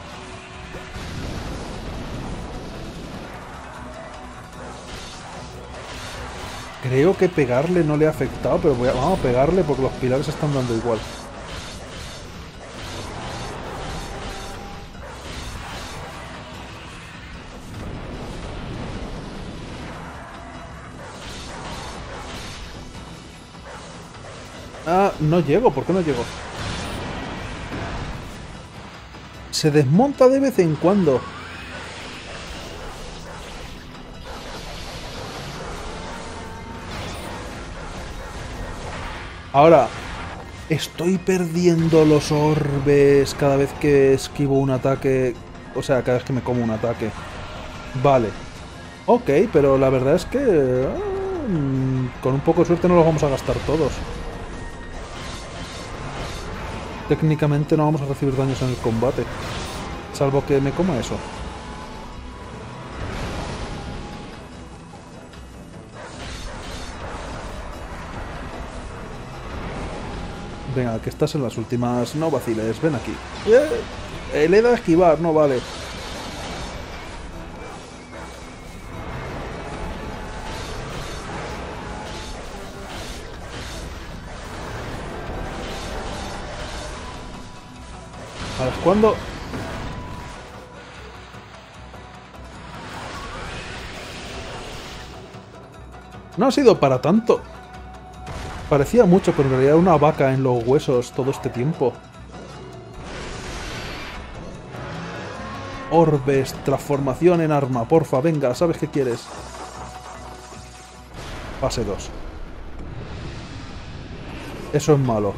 Creo que pegarle no le ha afectado, pero voy a, vamos a pegarle porque los pilares están dando igual. Ah, no llego. ¿Por qué no llego? Se desmonta de vez en cuando. Ahora, estoy perdiendo los orbes cada vez que esquivo un ataque. O sea, cada vez que me como un ataque. Vale. Ok, pero la verdad es que... Uh, con un poco de suerte no los vamos a gastar todos. Técnicamente no vamos a recibir daños en el combate. Salvo que me coma eso. Venga, que estás en las últimas. No vaciles, ven aquí. Eh, le he dado a esquivar, no vale. A ver, ¿cuándo? No ha sido para tanto. Parecía mucho, pero en realidad una vaca en los huesos todo este tiempo. Orbes, transformación en arma, porfa, venga, ¿sabes qué quieres? Fase dos. Eso es malo.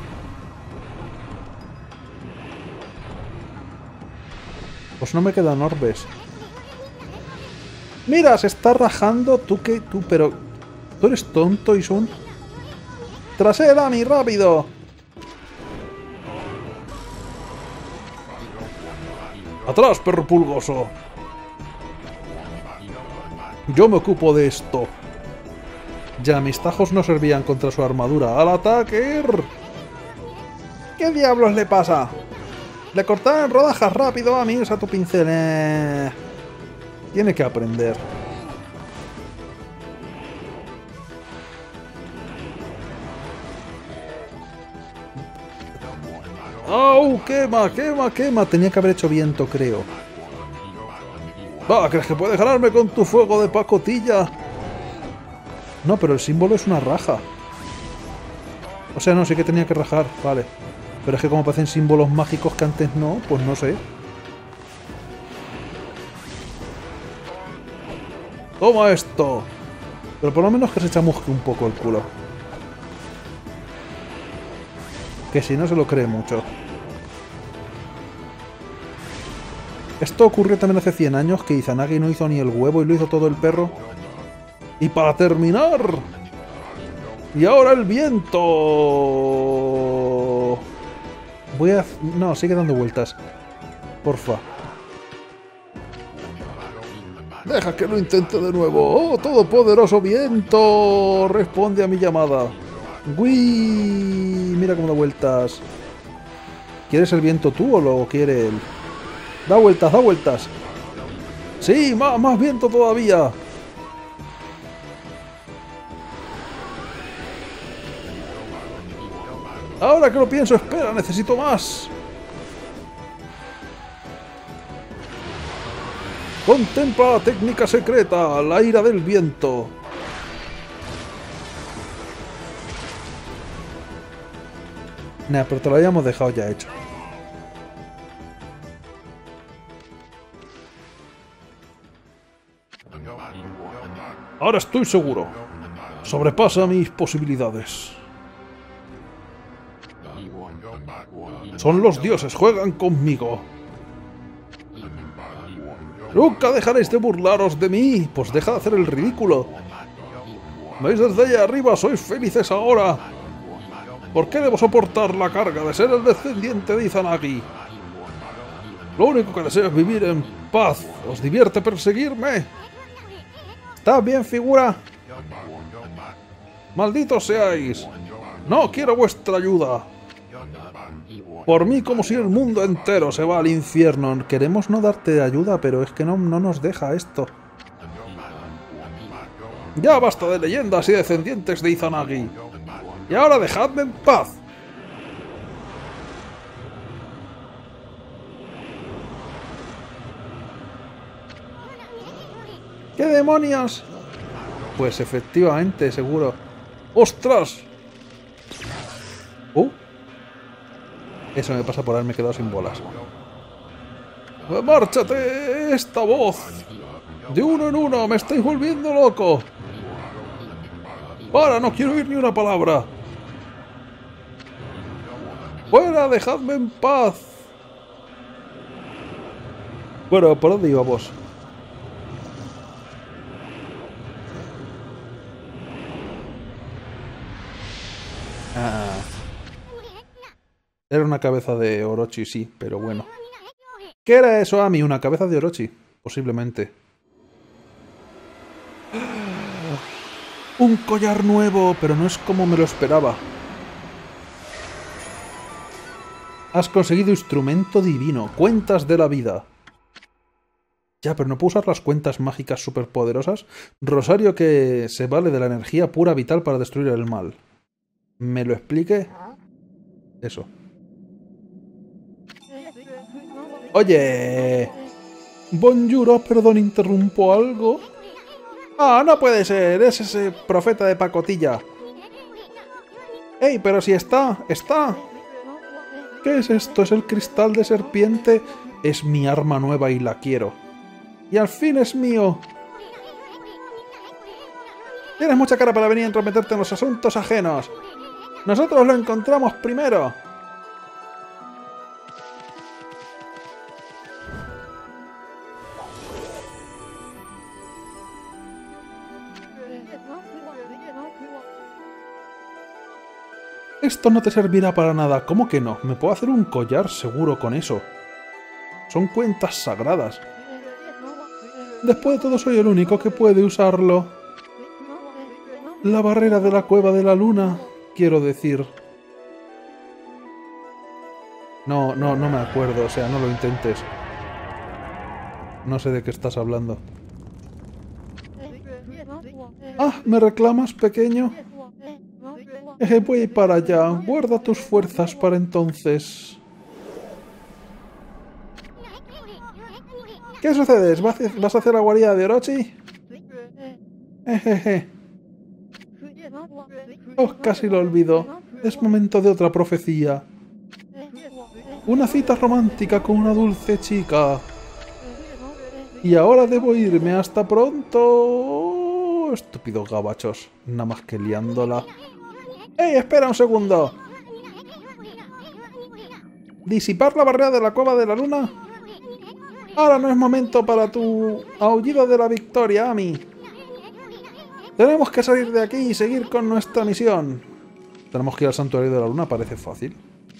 Pues no me quedan orbes. Mira, se está rajando. Tú que... Tú, pero... Tú eres tonto y son... ¡Trasera, mi rápido! ¡Atrás, perro pulgoso! Yo me ocupo de esto. Ya, mis tajos no servían contra su armadura. ¡Al ataque! ¿Qué diablos le pasa? Le cortaron en rodajas rápido a mí, usa tu pincel. Eh... Tiene que aprender. ¡Oh! ¡Quema, quema, quema! Tenía que haber hecho viento, creo. Va, ¿crees que puedes ganarme con tu fuego de pacotilla? No, pero el símbolo es una raja. O sea, no, sí que tenía que rajar, vale. Pero es que como parecen símbolos mágicos que antes no, pues no sé. ¡Toma esto! Pero por lo menos que se chamusque un poco el culo. Que si no se lo cree mucho. Esto ocurrió también hace cien años, que Izanagi no hizo ni el huevo y lo hizo todo el perro. Y para terminar... Y ahora el viento... Voy a... No, sigue dando vueltas. Porfa. Deja que lo intente de nuevo. ¡Oh, todopoderoso viento! Responde a mi llamada. ¡Uy! Mira cómo da vueltas. ¿Quieres el viento tú o lo quiere él? Da vueltas, da vueltas. ¡Sí! ¡Más, más viento todavía! Ahora que lo pienso, espera, necesito más. Contempla la técnica secreta, la ira del viento. Nah, pero te lo habíamos dejado ya hecho. Ahora estoy seguro. Sobrepasa mis posibilidades. Son los dioses, juegan conmigo. ¿Nunca dejaréis de burlaros de mí? Pues deja de hacer el ridículo. ¿Veis desde allá arriba? ¿Sois felices ahora? ¿Por qué debo soportar la carga de ser el descendiente de Izanagi? Lo único que deseo es vivir en paz. ¿Os divierte perseguirme? ¿Está bien, figura? ¡Malditos seáis! ¡No quiero vuestra ayuda! Por mí como si el mundo entero se va al infierno. Queremos no darte ayuda, pero es que no, no nos deja esto. Ya basta de leyendas y descendientes de Izanagi. Y ahora dejadme en paz. ¿Qué demonios? Pues efectivamente, seguro. ¡Ostras! Uh. Eso me pasa por haberme quedado sin bolas. ¡Márchate! ¡Esta voz! De uno en uno, me estáis volviendo loco. ¡Para! No quiero oír ni una palabra. ¡Fuera! ¡Dejadme en paz! Bueno, ¿por dónde íbamos? Ah. Era una cabeza de Orochi, sí, pero bueno. ¿Qué era eso, Ami? Una cabeza de Orochi, posiblemente. Un collar nuevo, pero no es como me lo esperaba. Has conseguido instrumento divino, cuentas de la vida. Ya, pero no puedo usar las cuentas mágicas superpoderosas. Rosario que se vale de la energía pura vital para destruir el mal. ¿Me lo explique? Eso. Oye. Bonjour, perdón, ¿interrumpo algo? Ah, no puede ser, es ese profeta de pacotilla. ¡Ey, pero si está! ¡Está! ¿Qué es esto? ¿Es el cristal de serpiente? Es mi arma nueva y la quiero. ¡Y al fin es mío! Tienes mucha cara para venir a entrometerte en los asuntos ajenos. ¡Nosotros lo encontramos primero! Esto no te servirá para nada. ¿Cómo que no? Me puedo hacer un collar seguro con eso. Son cuentas sagradas. Después de todo soy el único que puede usarlo. La barrera de la cueva de la luna, quiero decir. No, no, no me acuerdo, o sea, no lo intentes. No sé de qué estás hablando. Ah, ¿me reclamas, pequeño? Eh, voy para allá. Guarda tus fuerzas para entonces. ¿Qué sucede? ¿Vas a vas a hacer la guarida de Orochi? Jejeje. Oh, casi lo olvido. Es momento de otra profecía. Una cita romántica con una dulce chica. Y ahora debo irme. Hasta pronto. Estúpidos gabachos. Nada más que liándola. ¡Ey, espera un segundo! ¿Disipar la barrera de la cueva de la luna? Ahora no es momento para tu aullido de la victoria, Ami. Tenemos que salir de aquí y seguir con nuestra misión. Tenemos que ir al santuario de la luna, parece fácil.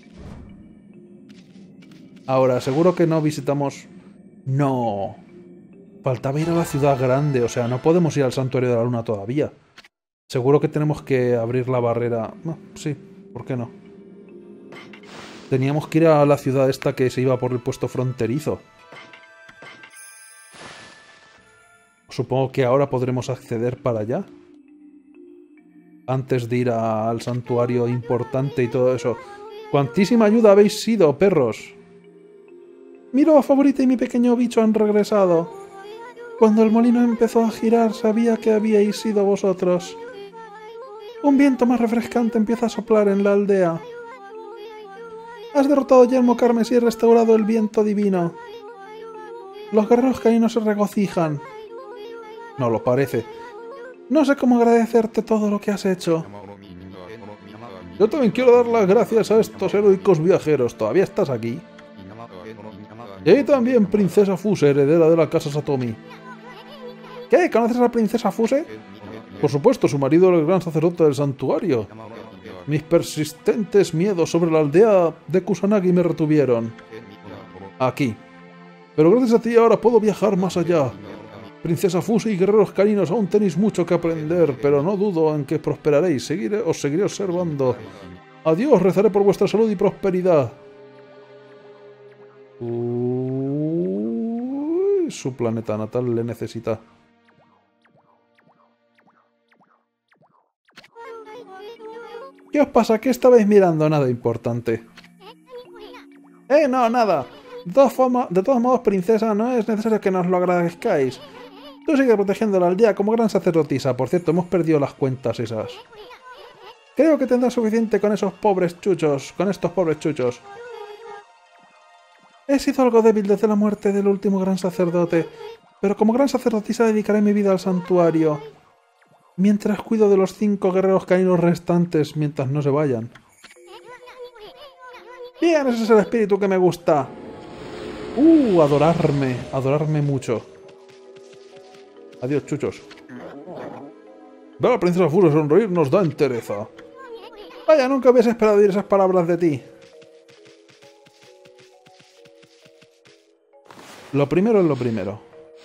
Ahora, seguro que no visitamos... No. Faltaba ir a la ciudad grande, o sea, no podemos ir al santuario de la luna todavía. Seguro que tenemos que abrir la barrera... No, sí, ¿por qué no? Teníamos que ir a la ciudad esta que se iba por el puesto fronterizo. Supongo que ahora podremos acceder para allá. Antes de ir a, al santuario importante y todo eso. ¡Cuantísima ayuda habéis sido, perros! Mi loba favorita y mi pequeño bicho han regresado. Cuando el molino empezó a girar, sabía que habíais sido vosotros. Un viento más refrescante empieza a soplar en la aldea. Has derrotado a Yelmo Carmesí y restaurado el viento divino. Los guerreros caínos se regocijan. No lo parece. No sé cómo agradecerte todo lo que has hecho. Yo también quiero dar las gracias a estos heroicos viajeros. ¿Todavía estás aquí? Y también Princesa Fuse, heredera de la casa Satomi. ¿Qué? ¿Conoces a la Princesa Fuse? Por supuesto, su marido era el gran sacerdote del santuario. Mis persistentes miedos sobre la aldea de Kusanagi me retuvieron. Aquí. Pero gracias a ti ahora puedo viajar más allá. Princesa Fuse y guerreros caninos, aún tenéis mucho que aprender, pero no dudo en que prosperaréis. Seguiré, os seguiré observando. Adiós, rezaré por vuestra salud y prosperidad. Uy, su planeta natal le necesita. ¿Qué os pasa? ¿Qué estabais mirando? Nada importante. ¡Eh, no, nada! De todas, formas, de todos modos, princesa, no es necesario que nos lo agradezcáis. Tú sigues protegiendo la aldea como gran sacerdotisa. Por cierto, hemos perdido las cuentas esas. Creo que tendrá suficiente con esos pobres chuchos. Con estos pobres chuchos. He sido algo débil desde la muerte del último gran sacerdote. Pero como gran sacerdotisa dedicaré mi vida al santuario. Mientras cuido de los cinco guerreros caninos restantes mientras no se vayan. Bien, ese es el espíritu que me gusta. Uh, adorarme. Adorarme mucho. Adiós, chuchos. Ver a la princesa Fuse sonreír nos da entereza. Vaya, nunca hubiese esperado oír esas palabras de ti. Lo primero es lo primero.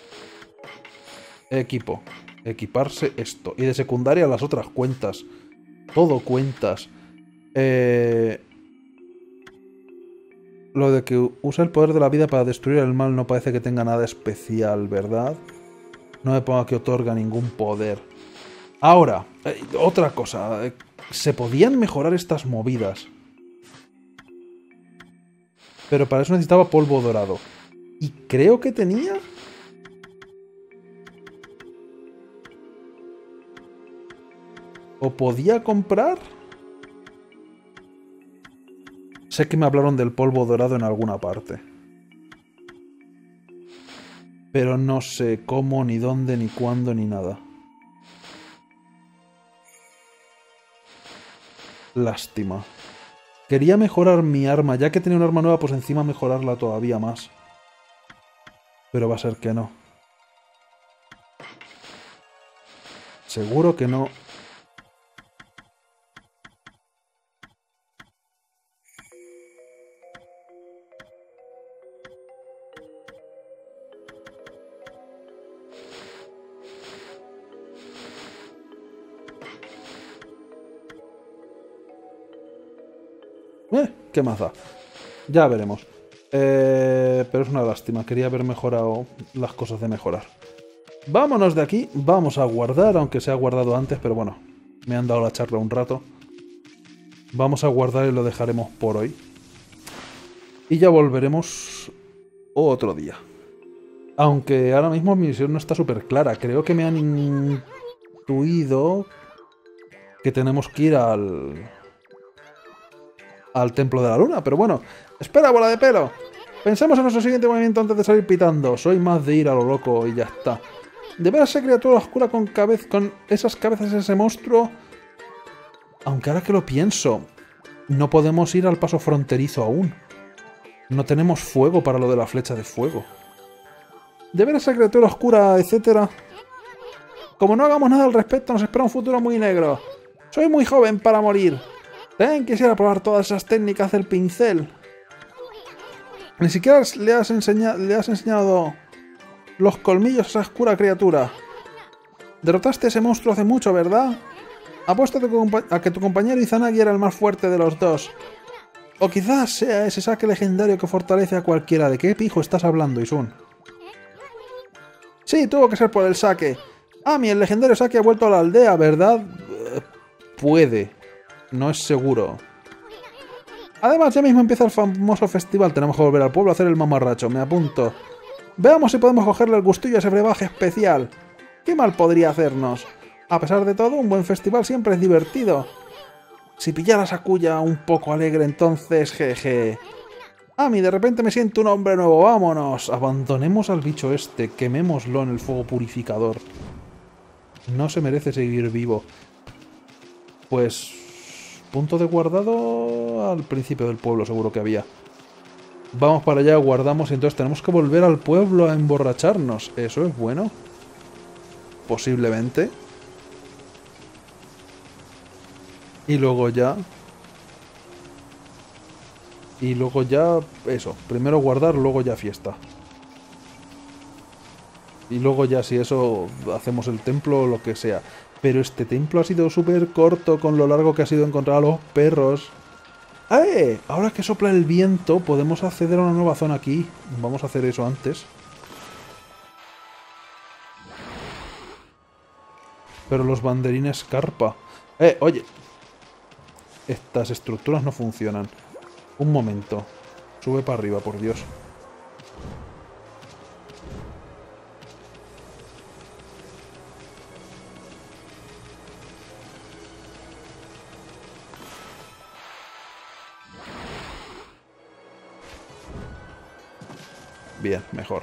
Equipo. Equiparse esto. Y de secundaria las otras cuentas. Todo cuentas. Eh... Lo de que usa el poder de la vida para destruir el mal no parece que tenga nada especial, ¿verdad? No me ponga que otorga ningún poder. Ahora, eh, otra cosa. Eh, se podían mejorar estas movidas. Pero para eso necesitaba polvo dorado. Y creo que tenía... ¿O podía comprar? Sé que me hablaron del polvo dorado en alguna parte. Pero no sé cómo, ni dónde, ni cuándo, ni nada. Lástima. Quería mejorar mi arma. Ya que tenía un arma nueva, pues encima mejorarla todavía más. Pero va a ser que no. Seguro que no. Eh, ¿qué más da? Ya veremos. Eh, pero es una lástima. Quería haber mejorado las cosas de mejorar. Vámonos de aquí. Vamos a guardar, aunque se ha guardado antes, pero bueno. Me han dado la charla un rato. Vamos a guardar y lo dejaremos por hoy. Y ya volveremos otro día. Aunque ahora mismo mi misión no está súper clara. Creo que me han intuido que tenemos que ir al... al Templo de la Luna. Pero bueno, espera, bola de pelo. Pensemos en nuestro siguiente movimiento antes de salir pitando. Soy más de ir a lo loco y ya está. De ver a esa criatura oscura con, cabez con esas cabezas de ese monstruo... Aunque ahora que lo pienso, no podemos ir al paso fronterizo aún. No tenemos fuego para lo de la flecha de fuego. De ver a esa criatura oscura, etcétera. Como no hagamos nada al respecto, nos espera un futuro muy negro. Soy muy joven para morir. También quisiera probar todas esas técnicas del pincel. Ni siquiera le has, enseña le has enseñado los colmillos a esa oscura criatura. Derrotaste a ese monstruo hace mucho, ¿verdad? Apuesto a, tu a que tu compañero Izanagi era el más fuerte de los dos. O quizás sea ese saque legendario que fortalece a cualquiera. ¿De qué pijo estás hablando, Isun? Sí, tuvo que ser por el saque. Ami, el legendario saque ha vuelto a la aldea, ¿verdad? Eh, puede. No es seguro. Además, ya mismo empieza el famoso festival. Tenemos que volver al pueblo a hacer el mamarracho. Me apunto. Veamos si podemos cogerle el gustillo a ese brebaje especial. ¿Qué mal podría hacernos? A pesar de todo, un buen festival siempre es divertido. Si pillaras a Kuya un poco alegre, entonces, jeje. Ami, de repente me siento un hombre nuevo. ¡Vámonos! Abandonemos al bicho este. Quemémoslo en el fuego purificador. No se merece seguir vivo. Pues... punto de guardado al principio del pueblo, seguro que había. Vamos para allá, guardamos y entonces tenemos que volver al pueblo a emborracharnos. ¿Eso es bueno? Posiblemente. Y luego ya... Y luego ya... Eso. Primero guardar, luego ya fiesta. Y luego ya si eso hacemos el templo o lo que sea. Pero este templo ha sido súper corto con lo largo que ha sido encontrar a los perros. ¡Eh! Ahora que sopla el viento podemos acceder a una nueva zona aquí. Vamos a hacer eso antes. Pero los banderines carpa. ¡Eh! Oye. Estas estructuras no funcionan. Un momento. Sube para arriba, por Dios. Bien, mejor.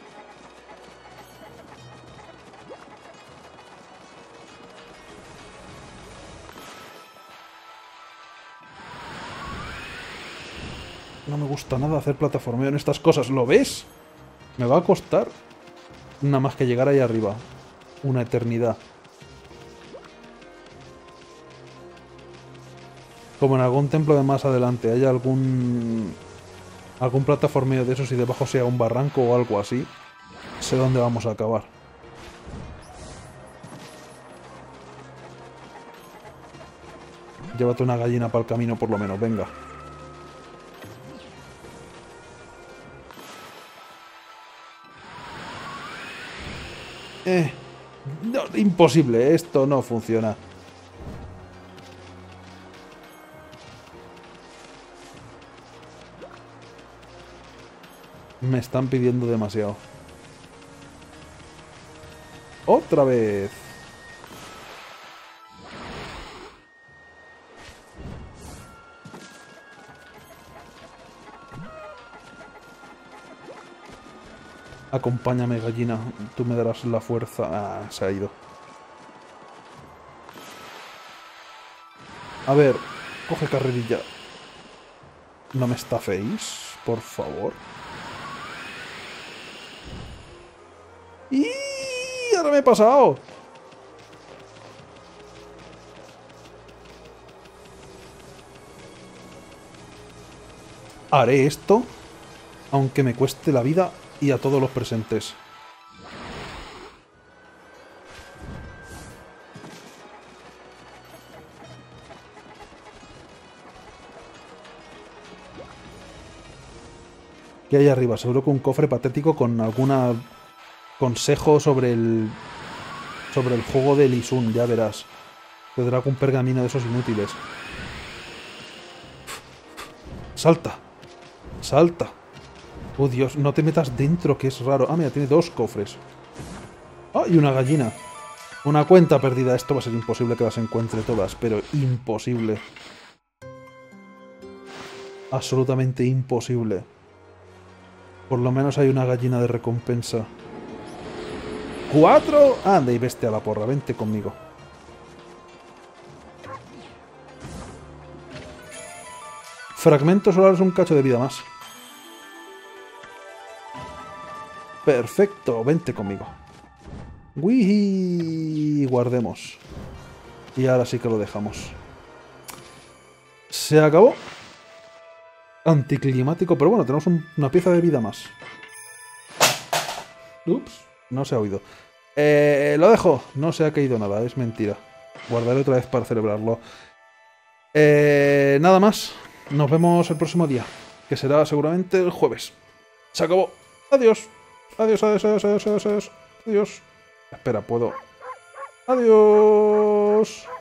No me gusta nada hacer plataformeo en estas cosas. ¿Lo ves? Me va a costar nada más que llegar ahí arriba. Una eternidad. Como en algún templo de más adelante haya algún... algún plataformeo de esos y debajo sea un barranco o algo así. Sé dónde vamos a acabar. Llévate una gallina para el camino por lo menos, venga. Eh, no, imposible, esto no funciona. Me están pidiendo demasiado. ¡Otra vez! Acompáñame, gallina. Tú me darás la fuerza. Ah, se ha ido. A ver, coge carrerilla. No me estaféis, por favor. ¡Y! ¡Ahora me he pasado! Haré esto, aunque me cueste la vida y a todos los presentes. ¿Qué hay arriba? Seguro que un cofre patético con alguna consejo sobre el sobre el juego de Lisun, ya verás. Tendrá algún pergamino de esos inútiles. ¡Salta! ¡Salta! ¡Oh, Dios! No te metas dentro, que es raro. Ah, mira, tiene dos cofres. ¡Ah! Y una gallina. Una cuenta perdida. Esto va a ser imposible que las encuentre todas, pero imposible. Absolutamente imposible. Por lo menos hay una gallina de recompensa. ¡Cuatro! Anda y vete a la porra. Vente conmigo. Fragmento solar es un cacho de vida más. Perfecto. Vente conmigo. ¡Wii! Guardemos. Y ahora sí que lo dejamos. Se acabó. Anticlimático, pero bueno, tenemos un, una pieza de vida más. Ups, no se ha oído. Eh, lo dejo. No se ha caído nada, es mentira. Guardaré otra vez para celebrarlo. Eh, nada más. Nos vemos el próximo día, que será seguramente el jueves. Se acabó. Adiós. Adiós, adiós, adiós, adiós, adiós, adiós. Adiós. Espera, puedo... Adiós.